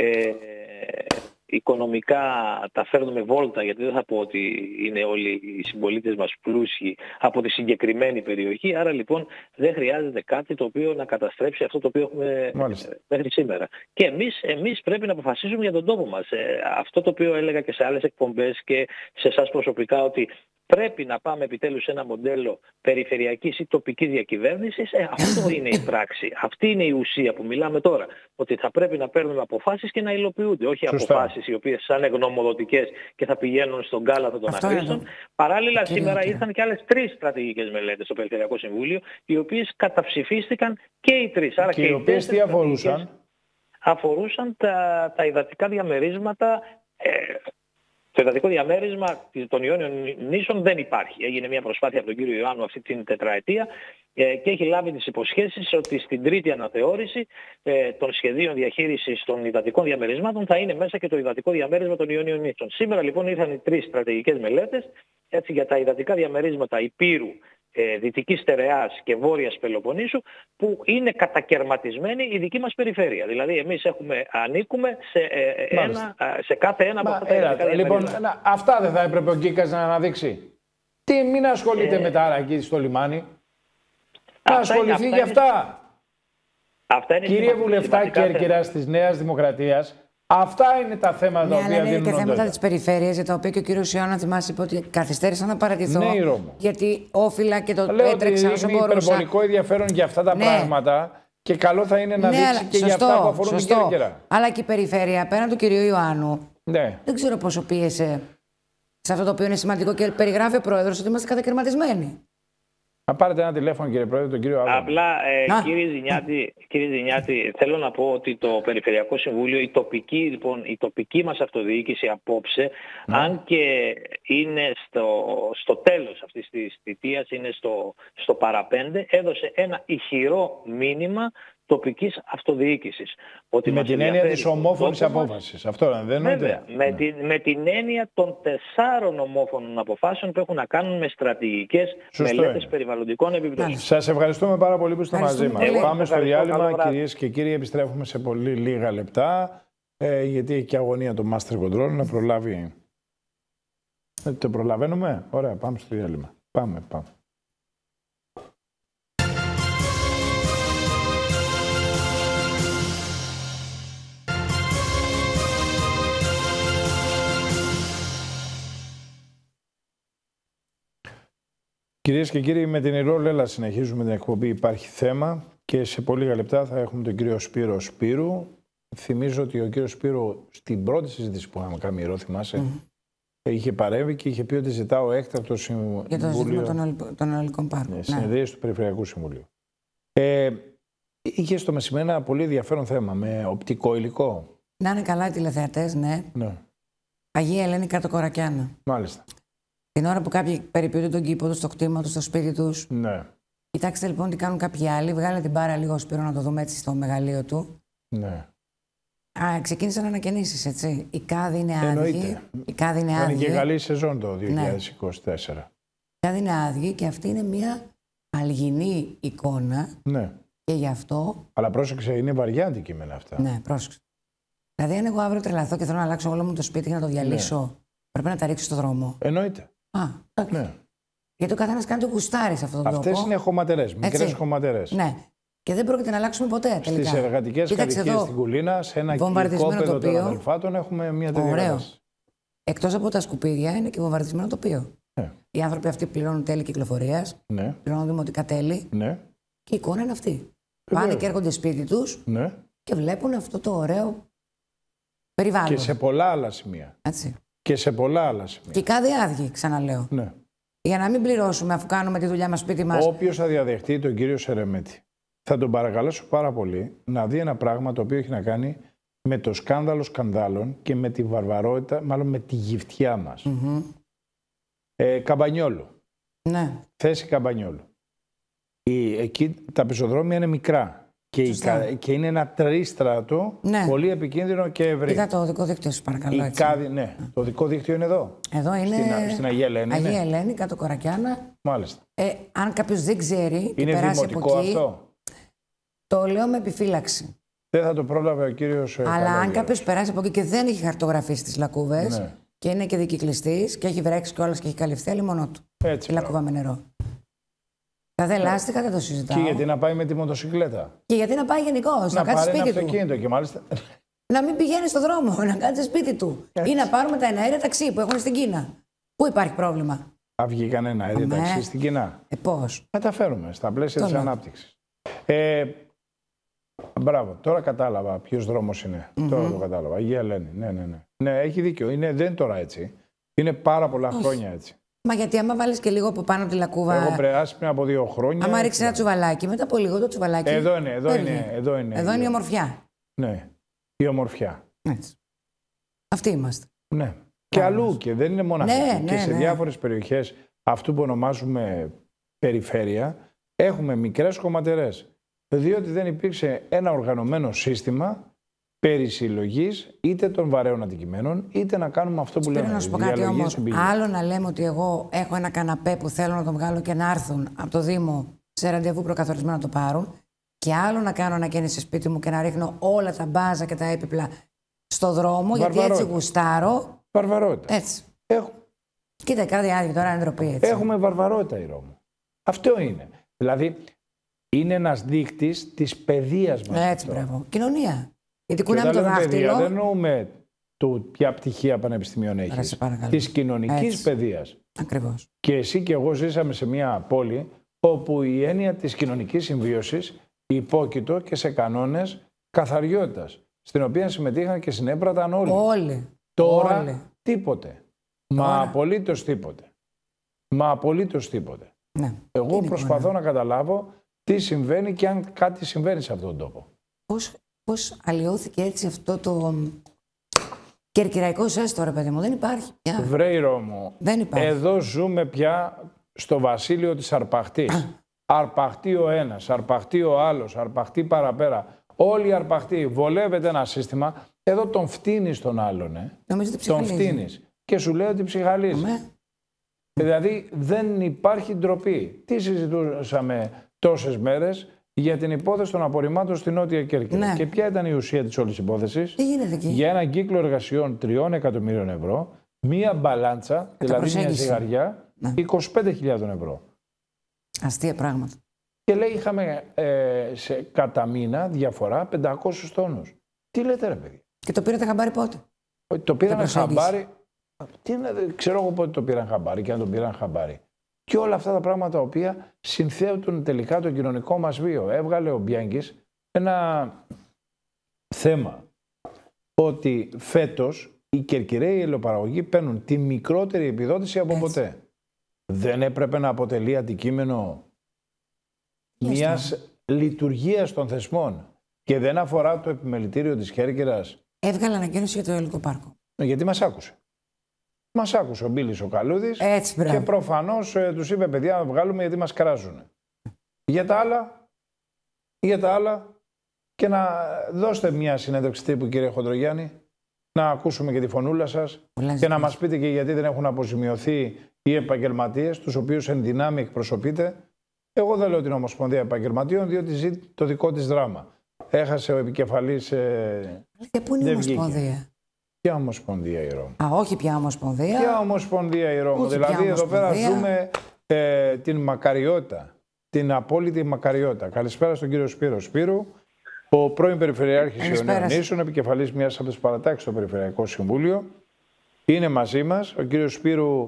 Οικονομικά τα φέρνουμε βόλτα, γιατί δεν θα πω ότι είναι όλοι οι συμπολίτες μας πλούσιοι από τη συγκεκριμένη περιοχή. Άρα λοιπόν δεν χρειάζεται κάτι το οποίο να καταστρέψει αυτό το οποίο έχουμε μέχρι σήμερα. Και εμείς πρέπει να αποφασίσουμε για τον τόπο μας. Αυτό το οποίο έλεγα και σε άλλες εκπομπές και σε εσάς προσωπικά, ότι πρέπει να πάμε επιτέλους σε ένα μοντέλο περιφερειακής ή τοπικής διακυβέρνησης. Αυτό είναι η πράξη. Αυτή είναι η ουσία που μιλάμε τώρα. Ότι θα πρέπει να παίρνουμε αποφάσεις και να υλοποιούνται. Όχι αποφάσεις οι οποίες σαν γνωμοδοτικές και θα πηγαίνουν στον κάλαθο των αχρήστων. Παράλληλα, σήμερα ήρθαν και άλλες 3 στρατηγικές μελέτες στο Περιφερειακό Συμβούλιο, οι οποίες καταψηφίστηκαν και οι 3. Άρα και οι οποίες τι αφορούσαν? Αφορούσαν τα υδατικά διαμερίσματα. Το υδατικό διαμέρισμα των Ιόνιων νήσων δεν υπάρχει. Έγινε μια προσπάθεια από τον κύριο Ιωάννου αυτή την τετραετία και έχει λάβει τις υποσχέσεις ότι στην τρίτη αναθεώρηση των σχεδίων διαχείρισης των υδατικών διαμερισμάτων θα είναι μέσα και το υδατικό διαμέρισμα των Ιόνιων νήσων. Σήμερα λοιπόν ήρθαν οι 3 στρατηγικές μελέτες για τα υδατικά διαμερίσματα Υπήρου, Δυτικής Στερεάς και Βόρειας Πελοποννήσου, που είναι κατακερματισμένη η δική μας περιφέρεια. Δηλαδή εμείς ανήκουμε σε κάθε ένα από αυτά τα υδατικά διαμερίσματα. Λοιπόν, αυτά δεν θα έπρεπε ο Γκίκας να αναδείξει? Μην ασχολείται με τα άλλα εκεί στο λιμάνι. Να ασχοληθεί για αυτά. Κύριε Βουλευτά Κέρκυρας της Νέας Δημοκρατίας, Αυτά είναι τα θέματα τα οποία αλλά είναι δίνουν και θέματα οντότητα. της περιφέρειας, για τα οποία και ο κύριος Ιωάννα, θυμάσαι, είπε ότι καθυστέρησα να παρατηθώ. Ναι, η Ρώμο. Γιατί όφιλα και το Λέω έτρεξα ότι όσο είναι μπορούσα. υπερβολικό ενδιαφέρον για αυτά τα Ναι. πράγματα και καλό θα είναι να Ναι, δείξει αλλά και για αυτά που αφορούν την Κέρκυρα. Αλλά και η περιφέρεια, πέραν του κυρίου Ιωάννου, Ναι. δεν ξέρω πόσο πίεσε σε αυτό το οποίο είναι σημαντικό και περιγράφει ο πρόεδρος ότι είμαστε κατακαιρματισμένοι. Να πάρετε ένα τηλέφωνο, κύριε Πρόεδρε, τον κύριο Άδωνη. Απλά, κύριε Ζηνιάτη, θέλω να πω ότι το Περιφερειακό Συμβούλιο, η τοπική μας αυτοδιοίκηση απόψε, αν και είναι στο τέλος αυτής της θητείας, είναι στο παραπέντε, έδωσε ένα ηχηρό μήνυμα τοπικής αυτοδιοίκησης. Ότι Με την έννοια της ομόφωνης απόφασης. Αυτό δεν βέβαια, με την έννοια των 4 ομόφωνων αποφάσεων που έχουν να κάνουν με στρατηγικές μελέτες περιβαλλοντικών επιπτώσεων. Σας ευχαριστούμε πάρα πολύ που είστε μαζί μας. πολύ. Πάμε στο διάλειμμα, κυρίες και κύριοι. Επιστρέφουμε σε πολύ λίγα λεπτά, γιατί έχει και αγωνία το Master Control να προλάβει. Το προλαβαίνουμε. Ωραία, πάμε στο διάλειμμα. Πάμε. Κυρίες και κύριοι, με την Ηρώ Λέλα συνεχίζουμε την εκπομπή «Υπάρχει θέμα» και σε πολύ λίγα λεπτά θα έχουμε τον κύριο Σπύρο Σπύρου. Θυμίζω ότι ο κύριος Σπύρο στην πρώτη συζήτηση που είχαμε κάνει, Ηρώ, θυμάσαι, είχε παρέμβει και είχε πει ότι ζητάω έκτακτο συμβούλιο. Για το ζήτημα των αιωλικών πάρκων. Ναι, συνεδρίαση του Περιφερειακού Συμβουλίου. Είχε στο μεσημέρι ένα πολύ ενδιαφέρον θέμα με οπτικό υλικό. Να είναι καλά οι τηλεθεατές, ναι. Αγία Ελένη κάτω Κορακιάνα. Μάλιστα. Την ώρα που κάποιοι περιποιούνται τον κήπο του, στο κτήμα του, στο σπίτι του. Ναι. Κοιτάξτε λοιπόν τι κάνουν κάποιοι άλλοι. Βγάλε την μπάρα λίγο Σπύρο να το δούμε έτσι στο μεγαλείο του. Ναι. Ξεκίνησαν ανακαινήσεις, έτσι. Η ΚΑΔ είναι άδειη. Εννοείται. Η ΚΑΔ είναι άδειη. Είναι και καλή σεζόν το 2024. Ναι. Η ΚΑΔ είναι άδειη και αυτή είναι μια αλγινή εικόνα. Ναι. Και γι' αυτό. Αλλά πρόσεξε, είναι βαριά αντικείμενα αυτά. Ναι, πρόσεξε. Δηλαδή, αν εγώ αύριο τρελαθώ και θέλω να αλλάξω όλο μου το σπίτι για να το διαλύσω, ναι, πρέπει να τα ρίξω στο δρόμο. Εννοείται. Εντάξει. Ναι. Γιατί ο καθένας κάνει το γουστάρι σε αυτόν τον τόπο. Αυτές είναι χωματερές, μικρές χωματερές. Ναι. Και δεν πρόκειται να αλλάξουμε ποτέ τελικά. Στις εργατικές κατοικίες στην Κουλίνα, σε ένα οικόπεδο των αδελφάτων, έχουμε μια τέτοια κατάσταση. Εκτός από τα σκουπίδια, είναι και βομβαρδισμένο τοπίο. Ναι. Οι άνθρωποι αυτοί πληρώνουν τέλη κυκλοφορίας, ναι, πληρώνουν δημοτικά τέλη. Ναι. Και η εικόνα είναι αυτή. Πάνε και έρχονται σπίτι τους, ναι, και βλέπουν αυτό το ωραίο περιβάλλον. Και σε πολλά άλλα σημεία. Έτσι. Και σε πολλά άλλα σημεία. Και κάθε άδειοι, ξαναλέω. Ναι. Για να μην πληρώσουμε αφού κάνουμε τη δουλειά μας σπίτι μας. Όποιος θα διαδεχτεί τον κύριο Σερεμέτη, θα τον παρακαλέσω πάρα πολύ να δει ένα πράγμα το οποίο έχει να κάνει με το σκάνδαλο σκανδάλων και με τη βαρβαρότητα, μάλλον με τη γυφτιά μας. Καμπανιόλου. Ναι. Θέση Καμπανιόλου. Εκεί τα πεζοδρόμια είναι μικρά. Και είναι ένα τρίστρατο, ναι, πολύ επικίνδυνο και ευρύ. Είδα το οδικό δίκτυο, σας παρακαλώ. Ναι, το οδικό δίκτυο είναι εδώ. Εδώ είναι. Στην Αγία Ελένη. Αγία Ελένη, κάτω Κορακιάνα. Μάλιστα. Αν κάποιος δεν ξέρει. Είναι δημοτικό αυτό. Το λέω με επιφύλαξη. Δεν θα το πρόλαβε ο κύριος. Αλλά αν κάποιος περάσει από εκεί και δεν έχει χαρτογραφήσει τις λακκούβες, ναι, και είναι και δικυκλιστής και έχει βρέξει κιόλας και έχει καλυφθεί, άλλη μόνο του. Έτσι. Η λακκούβα με νερό. Τα δε λάστιχα δεν το συζητάω. Και γιατί να πάει με τη μοτοσυκλέτα. Και γιατί να πάει γενικώς, να κάτσει σπίτι του. Αυτοκίνητο και μάλιστα. Να μην πηγαίνει στο δρόμο, να κάτσει σπίτι του. Έτσι. Ή να πάρουμε τα εναέρια ταξί που έχουν στην Κίνα. Πού υπάρχει πρόβλημα. Θα βγει κανένα αέρια ταξί στην Κίνα. Πώς. Θα τα φέρουμε στα πλαίσια της ανάπτυξης. Μπράβο, τώρα κατάλαβα ποιος δρόμος είναι. Τώρα το κατάλαβα. Αγία Ελένη. Ναι, έχει δίκιο. Δεν είναι τώρα έτσι. Είναι πάρα πολλά χρόνια έτσι. Μα γιατί άμα βάλεις και λίγο από πάνω τη λακκούβα. Έχω περάσει πριν από 2 χρόνια. Άμα ρίξει ένα τσουβαλάκι, μετά από λίγο το τσουβαλάκι. Εδώ είναι. Εδώ είναι η ομορφιά. Ναι, η ομορφιά. Έτσι. Αυτοί είμαστε. Ναι. Και αλλού και δεν είναι μόνο αυτή. Και σε διάφορες περιοχές αυτού που ονομάζουμε περιφέρεια έχουμε μικρές χωματερές. Διότι δεν υπήρξε ένα οργανωμένο σύστημα περί συλλογής είτε των βαρέων αντικειμένων, είτε να κάνουμε αυτό που λέμε. Θέλω να σου πω κάτι όμως. Άλλο να λέμε ότι εγώ έχω ένα καναπέ που θέλω να το βγάλω και να έρθουν από το Δήμο σε ραντεβού προκαθορισμένο να το πάρουν. Και άλλο να κάνω ανακαίνιση σπίτι μου και να ρίχνω όλα τα μπάζα και τα έπιπλα στο δρόμο, γιατί έτσι γουστάρω. Βαρβαρότητα. Έτσι. Κοίτα, κάτι άδειο τώρα είναι ντροπή έτσι. Έχουμε βαρβαρότητα η Ρώμη. Αυτό είναι. Δηλαδή είναι ένας δείκτης της παιδείας μας. Έτσι, μπράβο. Κοινωνία. Γιατί κουνάμε το δάχτυλο. Δεν εννοούμε ποια πτυχία πανεπιστημίων έχεις. Της κοινωνικής παιδείας. Ακριβώς. Και εσύ και εγώ ζήσαμε σε μια πόλη όπου η έννοια της κοινωνικής συμβίωσης υπόκειτο και σε κανόνες καθαριότητας, στην οποία συμμετείχαν και συνέπραταν όλοι. Τώρα τίποτε. Μα απολύτως τίποτε. Ναι. Εγώ προσπαθώ να καταλάβω τι συμβαίνει και αν κάτι συμβαίνει σε αυτόν τον τόπο. Πώς αλλοιώθηκε έτσι αυτό το κερκυραϊκό ζέστο, ρε παιδί μου? Δεν υπάρχει πια. Βρέι Ρώμο, δεν υπάρχει. Εδώ ζούμε πια στο βασίλειο της αρπαχτής. Αρπαχτεί ο ένας, αρπαχτεί ο άλλος, αρπαχτεί παραπέρα. Όλοι οι αρπαχτοί. Βολεύεται ένα σύστημα. Εδώ τον φτύνεις τον άλλον. Τον φτύνεις. Και σου λέει ότι ψυχαλίζει. Δηλαδή δεν υπάρχει ντροπή. Τι συζητούσαμε τόσες μέρες για την υπόθεση των απορριμμάτων στη Νότια Κέρκυρα. Ναι. Και ποια ήταν η ουσία της όλης υπόθεσης? Τι γίνεται εκεί? Για έναν κύκλο εργασιών 3 εκατομμύριων ευρώ, μία μπαλάντσα, δηλαδή μια ζυγαριά, 25.000 ευρώ. Αστεία πράγματα. Και λέει είχαμε κατά μήνα διαφορά 500 τόνους. Τι λέτε ρε παιδί? Και το πήρατε χαμπάρι πότε? Το πήραν χαμπάρι. Ξέρω εγώ πότε το πήραν χαμπάρι και αν το πήραν χαμπάρι. Και όλα αυτά τα πράγματα τα οποία συνθέτουν τελικά το κοινωνικό μας βίο. Έβγαλε ο Μπιάνκης ένα θέμα ότι φέτος οι Κερκυραίοι ελαιοπαραγωγοί παίρνουν τη μικρότερη επιδότηση από ποτέ. Δεν έπρεπε να αποτελεί αντικείμενο μιας λειτουργίας των θεσμών και δεν αφορά το επιμελητήριο της Κέρκυρας? Έβγαλε ανακοίνωση για το Αεολικό Πάρκο. Γιατί μας άκουσε. Μας άκουσε ο Μπίλης ο Καλούδης και προφανώς τους είπε παιδιά να βγάλουμε γιατί μας κράζουν. Για τα άλλα και να δώστε μια συνέντευξη τύπου κύριε Χοντρογιάννη, να ακούσουμε και τη φωνούλα σας και να μας πείτε και γιατί δεν έχουν αποζημιωθεί οι επαγγελματίες, τους οποίους εν δυνάμει εκπροσωπείτε. Εγώ δεν λέω την Ομοσπονδία Επαγγελματίων, διότι ζει το δικό της δράμα. Έχασε ο επικεφαλής. Και πού είναι η Ομοσπονδία? Ποια Ομοσπονδία η Ρώμη? Όχι πια Ομοσπονδία. Ποια Ομοσπονδία η Ρώμη? Δηλαδή εδώ πέρα ζούμε την μακαριότητα, την απόλυτη μακαριότητα. Καλησπέρα στον κύριο Σπύρο Σπύρου, ο πρώην Περιφερειάρχης Ιωνίων Νήσων, επικεφαλής μιας από τις παρατάξεις στο Περιφερειακό Συμβούλιο. Είναι μαζί μας. Ο κύριος Σπύρου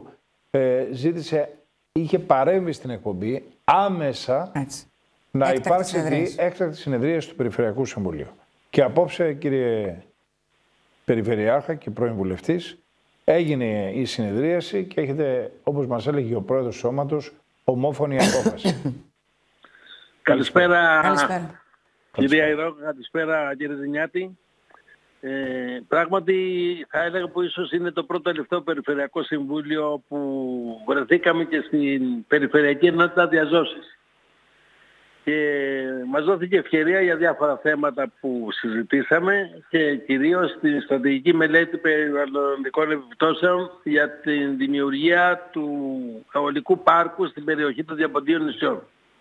είχε παρέμβει στην εκπομπή άμεσα να υπάρξει έκτακτη συνεδρίαση του Περιφερειακού Συμβουλίου. Και απόψε, κύριε Περιφερειάρχα και πρώην βουλευτής, έγινε η συνεδρίαση και έχετε, όπως μας έλεγε ο πρόεδρος του σώματος, ομόφωνη απόφαση. Καλησπέρα. Κυρία Ηρώ, καλησπέρα κύριε Ζηνιάτη. Πράγματι θα έλεγα που ίσως είναι το πρώτο τελευταίο Περιφερειακό Συμβούλιο που βρεθήκαμε και στην Περιφερειακή Ενότητα Διαζώσης. Και μας δόθηκε ευκαιρία για διάφορα θέματα που συζητήσαμε και κυρίως στην στρατηγική μελέτη περιβαλλοντικών επιπτώσεων για την δημιουργία του αεολικού πάρκου στην περιοχή των Διαποντίων νησιών.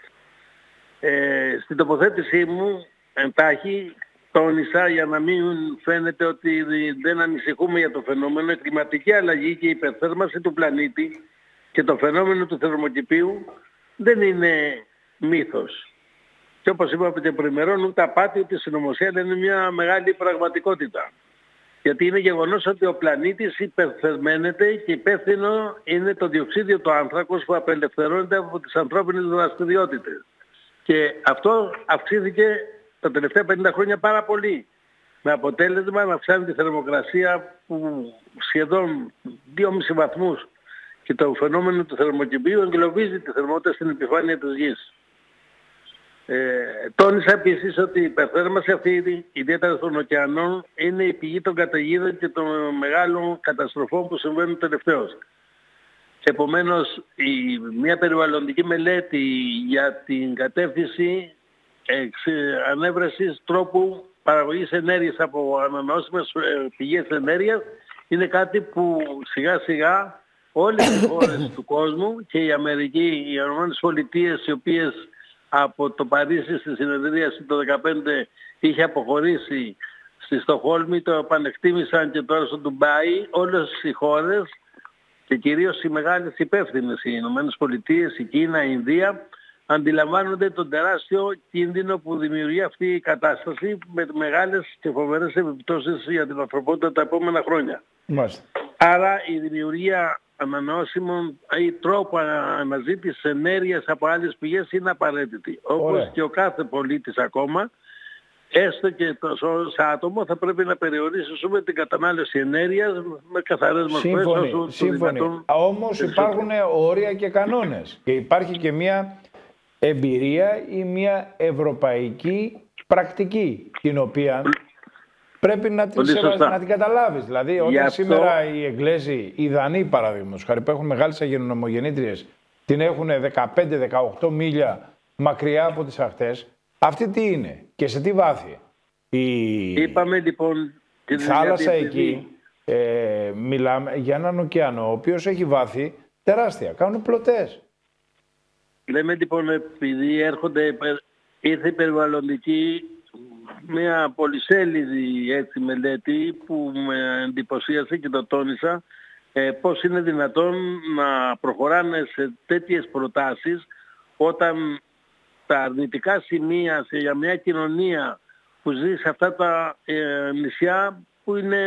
Στην τοποθέτησή μου εντάχει τόνισα, για να μην φαίνεται ότι δεν ανησυχούμε για το φαινόμενο, η κλιματική αλλαγή και η υπερθέρμανση του πλανήτη και το φαινόμενο του θερμοκηπίου δεν είναι μύθος. Και όπως είπαμε και προημερών, ούτε απάτη ούτε συνωμοσία, δεν είναι μια μεγάλη πραγματικότητα. Γιατί είναι γεγονός ότι ο πλανήτης υπερθερμαίνεται και υπεύθυνο είναι το διοξείδιο του άνθρακος που απελευθερώνεται από τις ανθρώπινες δραστηριότητες. Και αυτό αυξήθηκε τα τελευταία 50 χρόνια πάρα πολύ. Με αποτέλεσμα να αυξάνει τη θερμοκρασία που σχεδόν 2,5 βαθμούς και το φαινόμενο του θερμοκηπίου εγκλωβίζει τη θερμότητα στην επιφάνεια της γης. Τόνισα επίσης ότι η υπερθέρμανση αυτή, ιδιαίτερα των ωκεανών, είναι η πηγή των καταιγίδων και των μεγάλων καταστροφών που συμβαίνουν τελευταίως. Επομένως, μια περιβαλλοντική μελέτη για την κατεύθυνση ανέβρεσης τρόπου παραγωγής ενέργειας από ανανεώσιμες πηγές ενέργειας είναι κάτι που σιγά σιγά όλες οι χώρες του κόσμου και η Αμερική, οι Ηνωμένες Πολιτείες, οι οποίες από το Παρίσι στη συνεδρίαση το 2015 είχε αποχωρήσει στη Στοκχόλμη, το επανεκτίμησαν και τώρα στο Ντουμπάι, όλες οι χώρες και κυρίως οι μεγάλες υπεύθυνες, οι Ηνωμένες Πολιτείες, η Κίνα, η Ινδία, αντιλαμβάνονται τον τεράστιο κίνδυνο που δημιουργεί αυτή η κατάσταση με μεγάλες και φοβερές επιπτώσεις για την ανθρωπότητα τα επόμενα χρόνια. Μάλιστα. Άρα η δημιουργία ανανεώσιμων ή τρόπο αναζήτησης ενέργειας από άλλες πηγές είναι απαραίτητη. Όπως και ο κάθε πολίτης ακόμα, έστω και σαν άτομο, θα πρέπει να περιορίσουμε την κατανάλωση ενέργειας με καθαρές μορφές. Σύμφωνοι. Όμως υπάρχουν όρια και κανόνες. Και υπάρχει και μια εμπειρία ή μια ευρωπαϊκή πρακτική, την οποία πρέπει να την καταλάβεις. Δηλαδή, όταν σήμερα οι Εγγλέζοι, οι Δανείοι παραδείγματος χάρη, που έχουν μεγάλες αγενομογεννήτριες, την έχουν 15-18 μίλια μακριά από τις ακτές, αυτή τι είναι και σε τι βάθη? Είπαμε λοιπόν η θάλασσα εκεί, μιλάμε για έναν ωκεανό, ο οποίος έχει βάθη τεράστια, κάνουν πλωτές. Λέμε λοιπόν, επειδή ήρθε η περιβαλλοντική, μια πολυσέλιδη έτσι μελέτη που με εντυπωσίασε και το τόνισα, πώς είναι δυνατόν να προχωράνε σε τέτοιες προτάσεις όταν τα αρνητικά σημεία για μια κοινωνία που ζει σε αυτά τα νησιά που είναι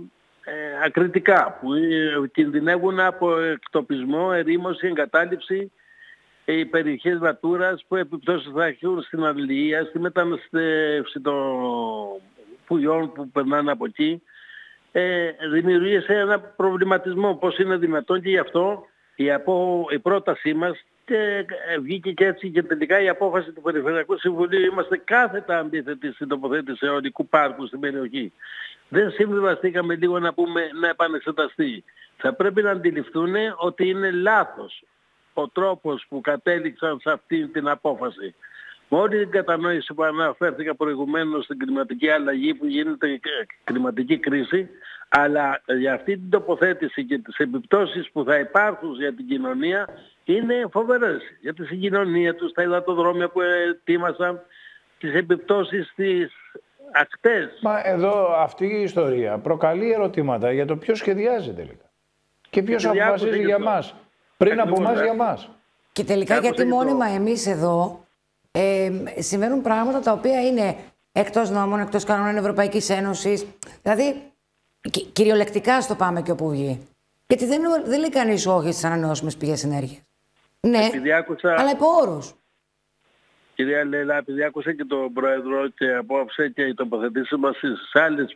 ακριτικά, που κινδυνεύουν από εκτοπισμό, ερήμωση, εγκατάλειψη, οι περιοχές Νατούρας που επιπτώσεις θα έχουν στην αλληλεία, στη μεταναστεύση των πουλιών που περνάνε από εκεί, δημιουργήσε ένα προβληματισμό πώς είναι δυνατόν, και γι' αυτό η πρότασή μας και βγήκε και έτσι και τελικά η απόφαση του Περιφερειακού Συμβουλίου. Είμαστε κάθετα αντίθετοι στην τοποθέτηση αιωλικού πάρκου στην περιοχή. Δεν συμβιβαστήκαμε λίγο να πούμε να επανεξεταστεί. Θα πρέπει να αντιληφθούν ότι είναι λάθος ο τρόπος που κατέληξαν σε αυτή την απόφαση. Με όλη την κατανόηση που αναφέρθηκα προηγουμένως στην κλιματική αλλαγή που γίνεται κλιματική κρίση, αλλά για αυτή την τοποθέτηση και τις επιπτώσεις που θα υπάρχουν για την κοινωνία είναι φοβερές. Για τη συγκοινωνία τους, τα υδατοδρόμια που ετοίμασαν, τις επιπτώσεις στις ακτές. Μα εδώ αυτή η ιστορία προκαλεί ερωτήματα για το ποιος σχεδιάζει τελικά. Και ποιος αποφασίζει για μας. Πριν από εμάς για μας. Και τελικά γιατί μόνιμα εμείς εδώ συμβαίνουν πράγματα τα οποία είναι εκτός νόμων, εκτός κανόνων Ευρωπαϊκής Ένωσης. Δηλαδή, κυριολεκτικά στο πάμε και όπου βγει. Γιατί δεν λέει κανείς όχι στις ανανεώσιμες πηγές ενέργειας. Ναι, αλλά υπό όρους. Κυρία Λέλα, επειδή άκουσα και τον Πρόεδρο και απόψε και οι τοποθετήσεις μας στις άλλες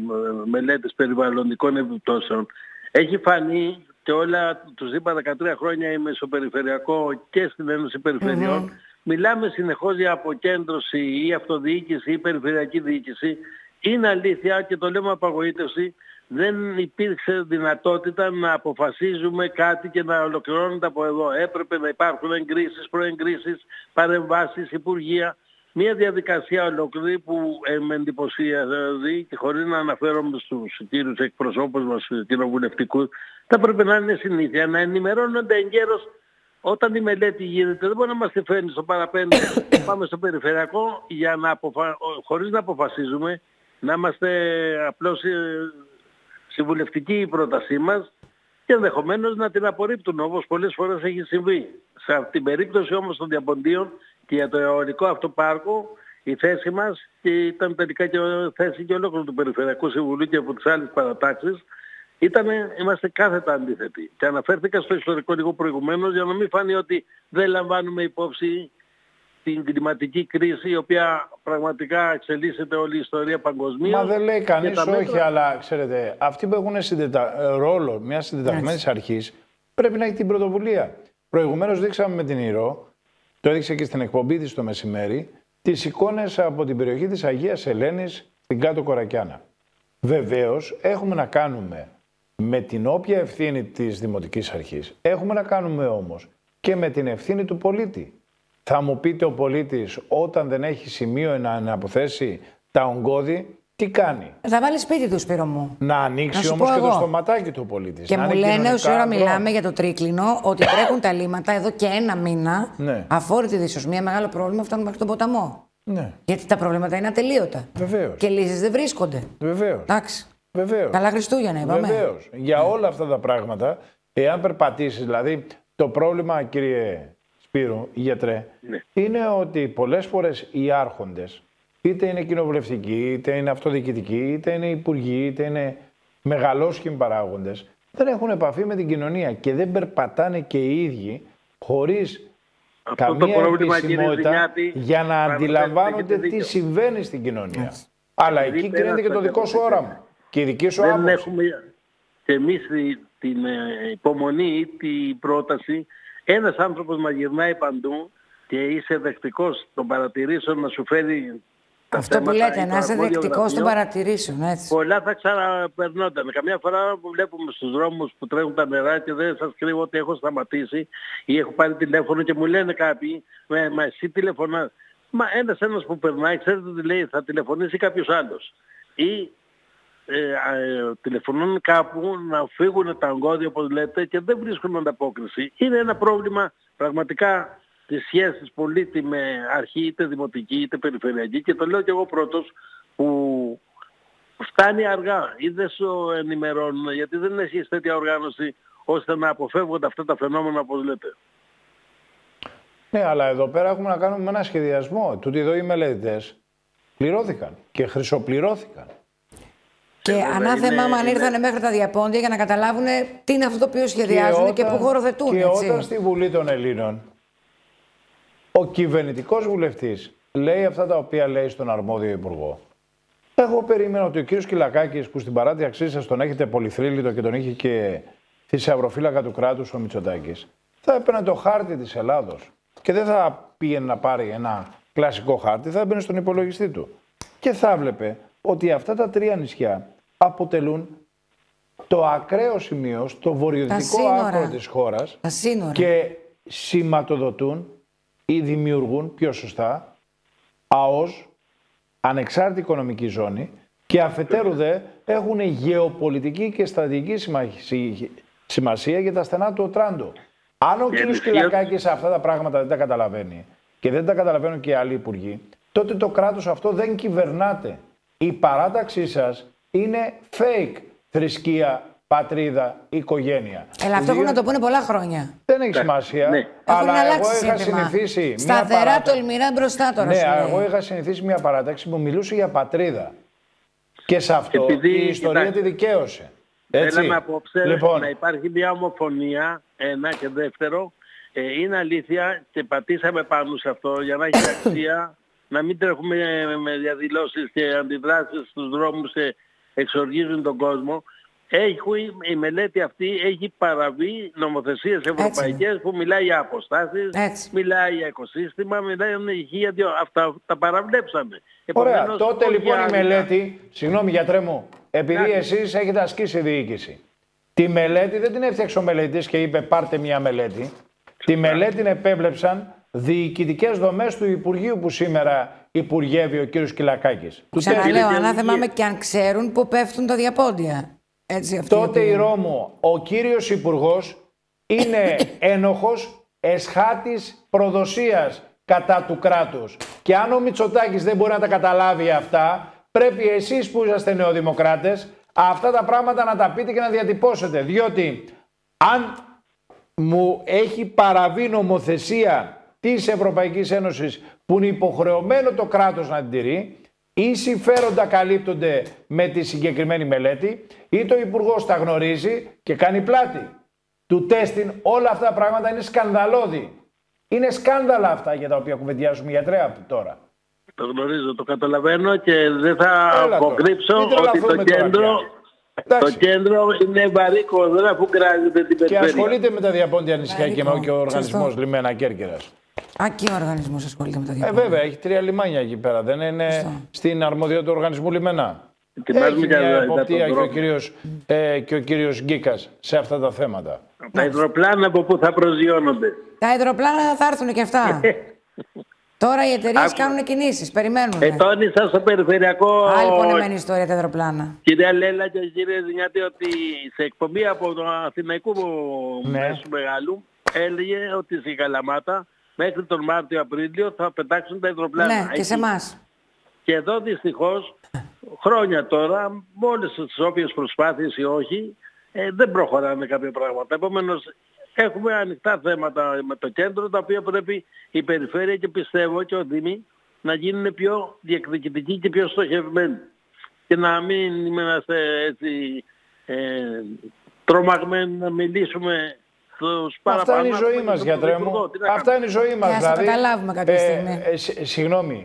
μελέτες περιβαλλοντικών επιπτώσεων, έχει φανεί και όλα, τους είπα 13 χρόνια είμαι στο Περιφερειακό και στην Ένωση Περιφερειών, μιλάμε συνεχώς για αποκέντρωση ή αυτοδιοίκηση ή περιφερειακή διοίκηση. Είναι αλήθεια και το λέμε απαγοήτευση, δεν υπήρξε δυνατότητα να αποφασίζουμε κάτι και να ολοκληρώνεται από εδώ. Έπρεπε να υπάρχουν εγκρίσεις, προεγκρίσεις, παρεμβάσεις, υπουργεία. Μια διαδικασία ολόκληρη που με εντυπωσιάζει και χωρίς να αναφέρομαι στους κύριους εκπροσώπους μας κοινοβουλευτικούς, θα πρέπει να είναι συνήθεια να ενημερώνονται εγκαίρως όταν η μελέτη γίνεται. Δεν μπορεί να μας τη φέρνει στο παραπέντε, πάμε στο Περιφερειακό για να χωρίς να αποφασίζουμε, να είμαστε απλώς συμβουλευτική η πρότασή μας και ενδεχομένως να την απορρίπτουν, όπως πολλές φορές έχει συμβεί. Σε αυτή την περίπτωση όμως των Διαποντίων και για το αιωλικό αυτό πάρκο, η θέση μας, και ήταν τελικά και θέση και ολόκληρου του Περιφερειακού Συμβουλίου και από τις άλλες παρατάξεις, είμαστε κάθετα αντίθετοι. Και αναφέρθηκα στο ιστορικό λίγο προηγουμένως για να μην φανεί ότι δεν λαμβάνουμε υπόψη την κλιματική κρίση, η οποία πραγματικά εξελίσσεται όλη η ιστορία παγκοσμίως. Μα δεν λέει κανείς όχι, αλλά ξέρετε, αυτοί που έχουν ρόλο μιας συντεταγμένης αρχής πρέπει να έχει την πρωτοβουλία. Προηγουμένως δείξαμε με την Ηρώ, το έδειξε και στην εκπομπή της το μεσημέρι, τις εικόνες από την περιοχή της Αγίας Ελένης στην Κάτω Κορακιάνα. Βεβαίως έχουμε να κάνουμε με την όποια ευθύνη της Δημοτικής Αρχής. Έχουμε να κάνουμε όμως και με την ευθύνη του πολίτη. Θα μου πείτε ο πολίτης όταν δεν έχει σημείο να αποθέσει τα ογκώδη, τι κάνει? Θα βάλει σπίτι του, Σπύρο μου. Να ανοίξει όμως και το στοματάκι του πολίτη. Και μου λένε όση ώρα μιλάμε για το τρίκλινο ότι τρέχουν τα λίμματα εδώ και ένα μήνα. Ναι. Αφόρητη δυσοσμία, μεγάλο πρόβλημα, φτάνουν μέχρι τον ποταμό. Ναι. Γιατί τα προβλήματα είναι ατελείωτα. Βεβαίως. Και λύσεις δεν βρίσκονται. Βεβαίως. Εντάξει. Βεβαίως. Καλά Χριστούγεννα, είπαμε. Βεβαίως. Για όλα αυτά τα πράγματα, εάν περπατήσεις, δηλαδή το πρόβλημα, κύριε Σπύρου, γιατρέ, Ναι. είναι ότι πολλές φορές οι άρχοντες, είτε είναι κοινοβουλευτικοί, είτε είναι αυτοδιοικητικοί, είτε είναι υπουργοί, είτε είναι μεγαλόσχημοι παράγοντες, δεν έχουν επαφή με την κοινωνία και δεν περπατάνε και οι ίδιοι χωρίς καμία επισημότητα για να αντιλαμβάνονται τι συμβαίνει στην κοινωνία. Αλλά εκεί κρίνεται και το δικό σου όραμα και η δική σου άποψη. Δεν έχουμε και εμείς την υπομονή ή την πρόταση. Ένας άνθρωπος να γυρνάει παντού και είσαι δεκτικός των παρατηρήσεων να σου φέρει τα αυτό που θέματα, λέτε, να είσαι δεκτικός των παρατηρήσεων, έτσι. Πολλά θα ξαναπερνόταν. Καμιά φορά που βλέπουμε στους δρόμους που τρέχουν τα νερά και δεν σας κρύβω ότι έχω σταματήσει ή έχω πάρει τηλέφωνο και μου λένε κάποιοι, μα εσύ τηλεφωνάς. Μα ένας που περνάει, ξέρετε τι λέει, θα τηλεφωνήσει κάποιος άλλος. Ή τηλεφωνούν κάπου να φύγουν τα ογκώδια, όπως λέτε, και δεν βρίσκουν ανταπόκριση. Είναι ένα πρόβλημα πραγματικά τις σχέσεις πολίτη με αρχή, είτε δημοτική είτε περιφερειακή, και το λέω και εγώ πρώτος, που φτάνει αργά ή δεν σου ενημερώνουν, γιατί δεν έχει τέτοια οργάνωση ώστε να αποφεύγονται αυτά τα φαινόμενα, όπως λέτε. Ναι, αλλά εδώ πέρα έχουμε να κάνουμε με ένα σχεδιασμό. Τούτοι εδώ οι μελετητές πληρώθηκαν και χρυσοπληρώθηκαν. Και ανάθεμα αν ήρθαν μέχρι τα διαπόντια για να καταλάβουν τι είναι αυτό το οποίο σχεδιάζουν και πού χωροθετούν. Και έτσι. όταν στη Βουλή των Ελλήνων ο κυβερνητικός βουλευτής λέει αυτά τα οποία λέει στον αρμόδιο υπουργό, εγώ περίμενα ότι ο κύριος Κυλακάκης, που στην παράταξή σας τον έχετε πολυθρύλιτο και τον είχε και θησαυροφύλακα του κράτους ο Μητσοτάκης, θα έπαιρνε το χάρτη της Ελλάδος και δεν θα πήγαινε να πάρει ένα κλασικό χάρτη, θα έμπαινε στον υπολογιστή του και θα έβλεπε ότι αυτά τα τρία νησιά αποτελούν το ακραίο σημείο στο βορειοδυτικό άκρο της χώρας και σηματοδοτούν ή δημιουργούν, πιο σωστά, ΑΟΣ, ανεξάρτητη οικονομική ζώνη, και αφετέρου δε έχουν γεωπολιτική και στρατηγική σημασία για τα στενά του Οτράντο. Αν ο κ. Κυλακάκης αυτά τα πράγματα δεν τα καταλαβαίνει και δεν τα καταλαβαίνουν και οι άλλοι υπουργοί, τότε το κράτος αυτό δεν κυβερνάται. Η παράταξή σας είναι fake θρησκεία, πατρίδα, οικογένεια. Αυτό έχουν να το πούνε πολλά χρόνια. Δεν έχει σημασία. Ναι. Αλλά εγώ είχα συνηθίσει. Σταθερά, τολμηρά μπροστά τώρα. Ναι, εγώ είχα συνηθίσει μια παράταξη που μιλούσε για πατρίδα. Και σε αυτό η ιστορία τη δικαίωσε. Θέλαμε απόψε να υπάρχει μια ομοφωνία, ένα, και δεύτερο, είναι αλήθεια και πατήσαμε πάνω σε αυτό για να έχει αξία, να μην τρέχουμε με διαδηλώσεις και αντιδράσεις στους δρόμους και εξοργίζουν τον κόσμο. Η μελέτη αυτή έχει παραβεί νομοθεσίες ευρωπαϊκές που μιλάει για αποστάσεις, μιλάει για οικοσύστημα, μιλάει για υγεία. Αυτά τα παραβλέψαμε. Ωραία. Τότε λοιπόν η μελέτη, συγγνώμη γιατρέ μου, επειδή εσείς έχετε ασκήσει διοίκηση, τη μελέτη δεν την έφτιαξε ο μελετής και είπε πάρτε μια μελέτη. Τη μελέτη την επέβλεψαν διοικητικές δομές του Υπουργείου που σήμερα υπουργεύει ο κύριος Κυλακάκης. Ξαναλέω, ανάθεμα με και αν ξέρουν που πέφτουν τα διαπόντια. Έτσι, τότε η Ρώμου, ο κύριος Υπουργός είναι ένοχος εσχάτης προδοσίας κατά του κράτους. Και αν ο Μητσοτάκης δεν μπορεί να τα καταλάβει αυτά, πρέπει εσείς που είσαστε νεοδημοκράτες αυτά τα πράγματα να τα πείτε και να διατυπώσετε. Διότι αν μου έχει παραβεί νομοθεσία της Ευρωπαϊκής Ένωσης που είναι υποχρεωμένο το κράτος να την τηρεί, ή συμφέροντα καλύπτονται με τη συγκεκριμένη μελέτη, ή το Υπουργός τα γνωρίζει και κάνει πλάτη. Του τέστην όλα αυτά τα πράγματα είναι σκανδαλώδη. Είναι σκάνδαλα αυτά για τα οποία κουβεντιάζουμε γιατρέα τώρα. Το γνωρίζω, το καταλαβαίνω και δεν θα αποκρύψω ότι το κέντρο είναι βαρύ κόδωνα αφού κράζεται την περιφέρεια. Και ασχολείται με τα διαπόντια νησιά και ο οργανισμός Λιμένα Κέρκυρας. Και ο οργανισμός ασχολείται με τα διαπόντια. Βέβαια, έχει 3 λιμάνια εκεί πέρα. Δεν είναι στην αρμοδιότητα του οργανισμού Λιμένα. Έχει μια εποπτεία και ο κύριος Γκίκας σε αυτά τα θέματα. Τα υδροπλάνα από πού θα προσγειώνονται. Τα υδροπλάνα θα έρθουν και αυτά. Τώρα οι εταιρείες κάνουν κινήσεις, περιμένουν. Τόνισα στο περιφερειακό. Άλλη πονεμένη ιστορία τα υδροπλάνα. Κυρία Λέλα και κύριε Ζηνιάτη, ότι σε εκπομπή από το Αθηναϊκού Μέσου Μεγάλου έλεγε ότι στη Καλαμάτα μέχρι τον Μάρτιο-Απρίλιο θα πετάξουν τα υδροπλάνα. Ναι, και σε εμάς. Και εδώ δυστυχώς χρόνια τώρα, με όλες τις όποιες προσπάθειες ή όχι, δεν προχωράνε κάποια πράγματα. Επομένως, έχουμε ανοιχτά θέματα με το κέντρο, τα οποία πρέπει η περιφέρεια και πιστεύω και ο Δήμοι να γίνουν πιο διεκδικητικοί και πιο στοχευμένοι. Και να μην είμαστε έτσι τρομαγμένοι να μιλήσουμε στους παραπάνω. Αυτά είναι η ζωή μας, γιατρέ μου. Αυτά είναι η ζωή μας. Δηλαδή, το καταλάβουμε κάποια στιγμή. Συγγνώμη.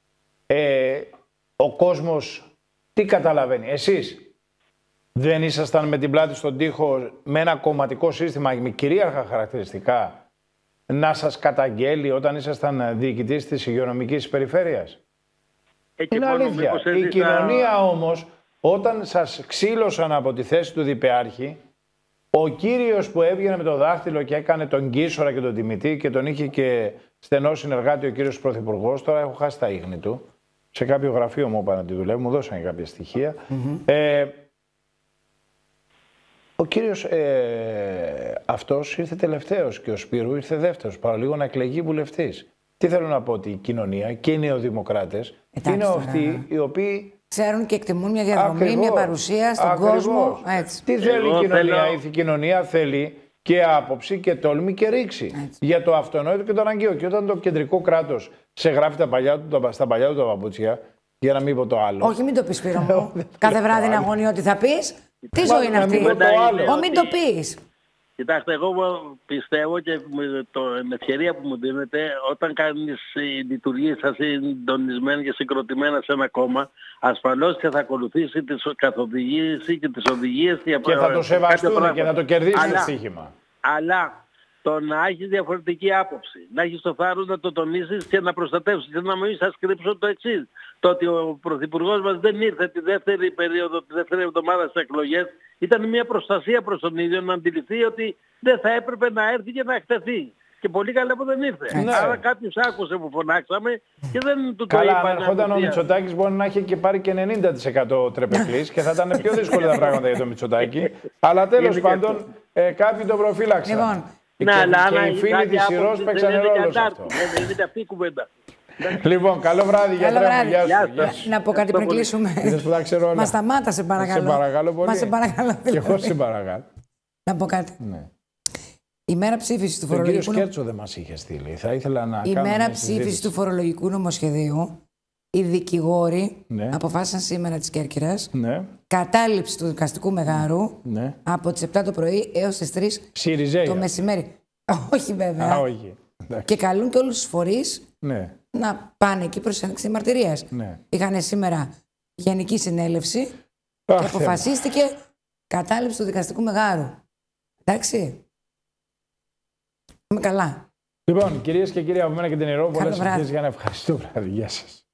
Ο κόσμος τι καταλαβαίνει? Εσείς δεν ήσασταν με την πλάτη στον τοίχο με ένα κομματικό σύστημα με κυρίαρχα χαρακτηριστικά να σας καταγγέλει όταν ήσασταν διοικητής της υγειονομικής περιφέρειας? Είναι αλήθεια. Η κοινωνία όμως, όταν σας ξύλωσαν από τη θέση του διπεάρχη, ο κύριος που έβγαινε με το δάχτυλο και έκανε τον Κίσορα και τον Τιμητή και τον είχε και στενό συνεργάτη ο κύριος Πρωθυπουργός, τώρα έχω χάσει τα ίχνη του, σε κάποιο γραφείο μου είπα να τη δουλεύει, μου δώσανε κάποια στοιχεία. Ο κύριος αυτός ήρθε τελευταίος και ο Σπύρου ήρθε δεύτερος, παραλίγο να εκλεγεί βουλευτής. Τι θέλω να πω, ότι η κοινωνία και οι νεοδημοκράτες είναι αυτοί οι οποίοι ξέρουν και εκτιμούν μια διαδρομή, μια παρουσία στον κόσμο. Έτσι. Τι θέλει η κοινωνία? Η κοινωνία θέλει και άποψη και τόλμη και ρήξη για το αυτονόητο και το αναγκαίο. Και όταν το κεντρικό κράτος σε γράφει στα παλιά του τα παπούτσια, για να μην πω το άλλο. Όχι, μην το πεις, Σπύρο μου. Κάθε βράδυ είναι αγωνία ότι θα πεις. Τι ζωή είναι αυτή? Μην το πεις. Κοιτάξτε, εγώ πιστεύω και με την ευκαιρία που μου δίνετε, όταν κάνεις λειτουργίες σας συντονισμένα και συγκροτημένα σε ένα κόμμα, ασφαλώς και θα ακολουθήσει τις καθοδηγίες και τις οδηγίες και θα το σεβαστούν και να το κερδίσει το στοίχημα. Αλλά το να έχεις διαφορετική άποψη, να έχεις το θάρρος να το τονίσεις και να προστατεύσεις. Και να μην σας κρύψω το εξής, το ότι ο Πρωθυπουργός μας δεν ήρθε τη δεύτερη περίοδο, τη δεύτερη εβδομάδα στις εκλογές, ήταν μια προστασία προς τον ίδιο να αντιληφθεί ότι δεν θα έπρεπε να έρθει και να εκτεθεί. Και πολύ καλά που δεν ήρθε. Ναι. Άρα κάποιος άκουσε που φωνάξαμε και δεν του καλά, το είπα. Αν ερχόταν ο Μητσοτάκης μπορεί να είχε και πάρει και 90% τρεπεκλής και θα ήταν πιο δύσκολα τα πράγματα για τον Μητσοτάκη. Αλλά τέλος πάντων κάποιοι τον προφύλαξαν. Λοιπόν, και οι φίλοι της Συρός παίξανε ρόλο σε αυτό. Είναι αυτή η κουβέντα. Λοιπόν, καλό βράδυ, γιατρέ μου. Γεια σου. Να πω κάτι πριν κλείσουμε. Μα σταμάτα, σε παρακαλώ. Σε παρακαλώ πολύ. Σε παρακαλώ. Και εγώ σε παρακαλώ. Να πω κάτι. Ναι. Η μέρα ψήφισης του Τον φορολογικού. κύριο Σκέρτσο δεν μας είχε στείλει. Θα ήθελα να η μέρα ψήφισης του φορολογικού νομοσχεδίου, οι δικηγόροι αποφάσισαν σήμερα της Κέρκυρας κατάληψη του δικαστικού μεγάρου από τις 7 το πρωί έως τις 3 το μεσημέρι. Όχι βέβαια. Όχι. Και καλούν και όλους τους φορείς να πάνε εκεί προς έναρξη μαρτυρίας. Είχαν σήμερα γενική συνέλευση και αποφασίστηκε κατάληψη του δικαστικού μεγάρου. Εντάξει. Είμαι καλά. Λοιπόν, κυρίες και κύριοι, από μένα και την Ηρώ, πολλές ευχές για να ευχαριστώ. Γεια σας.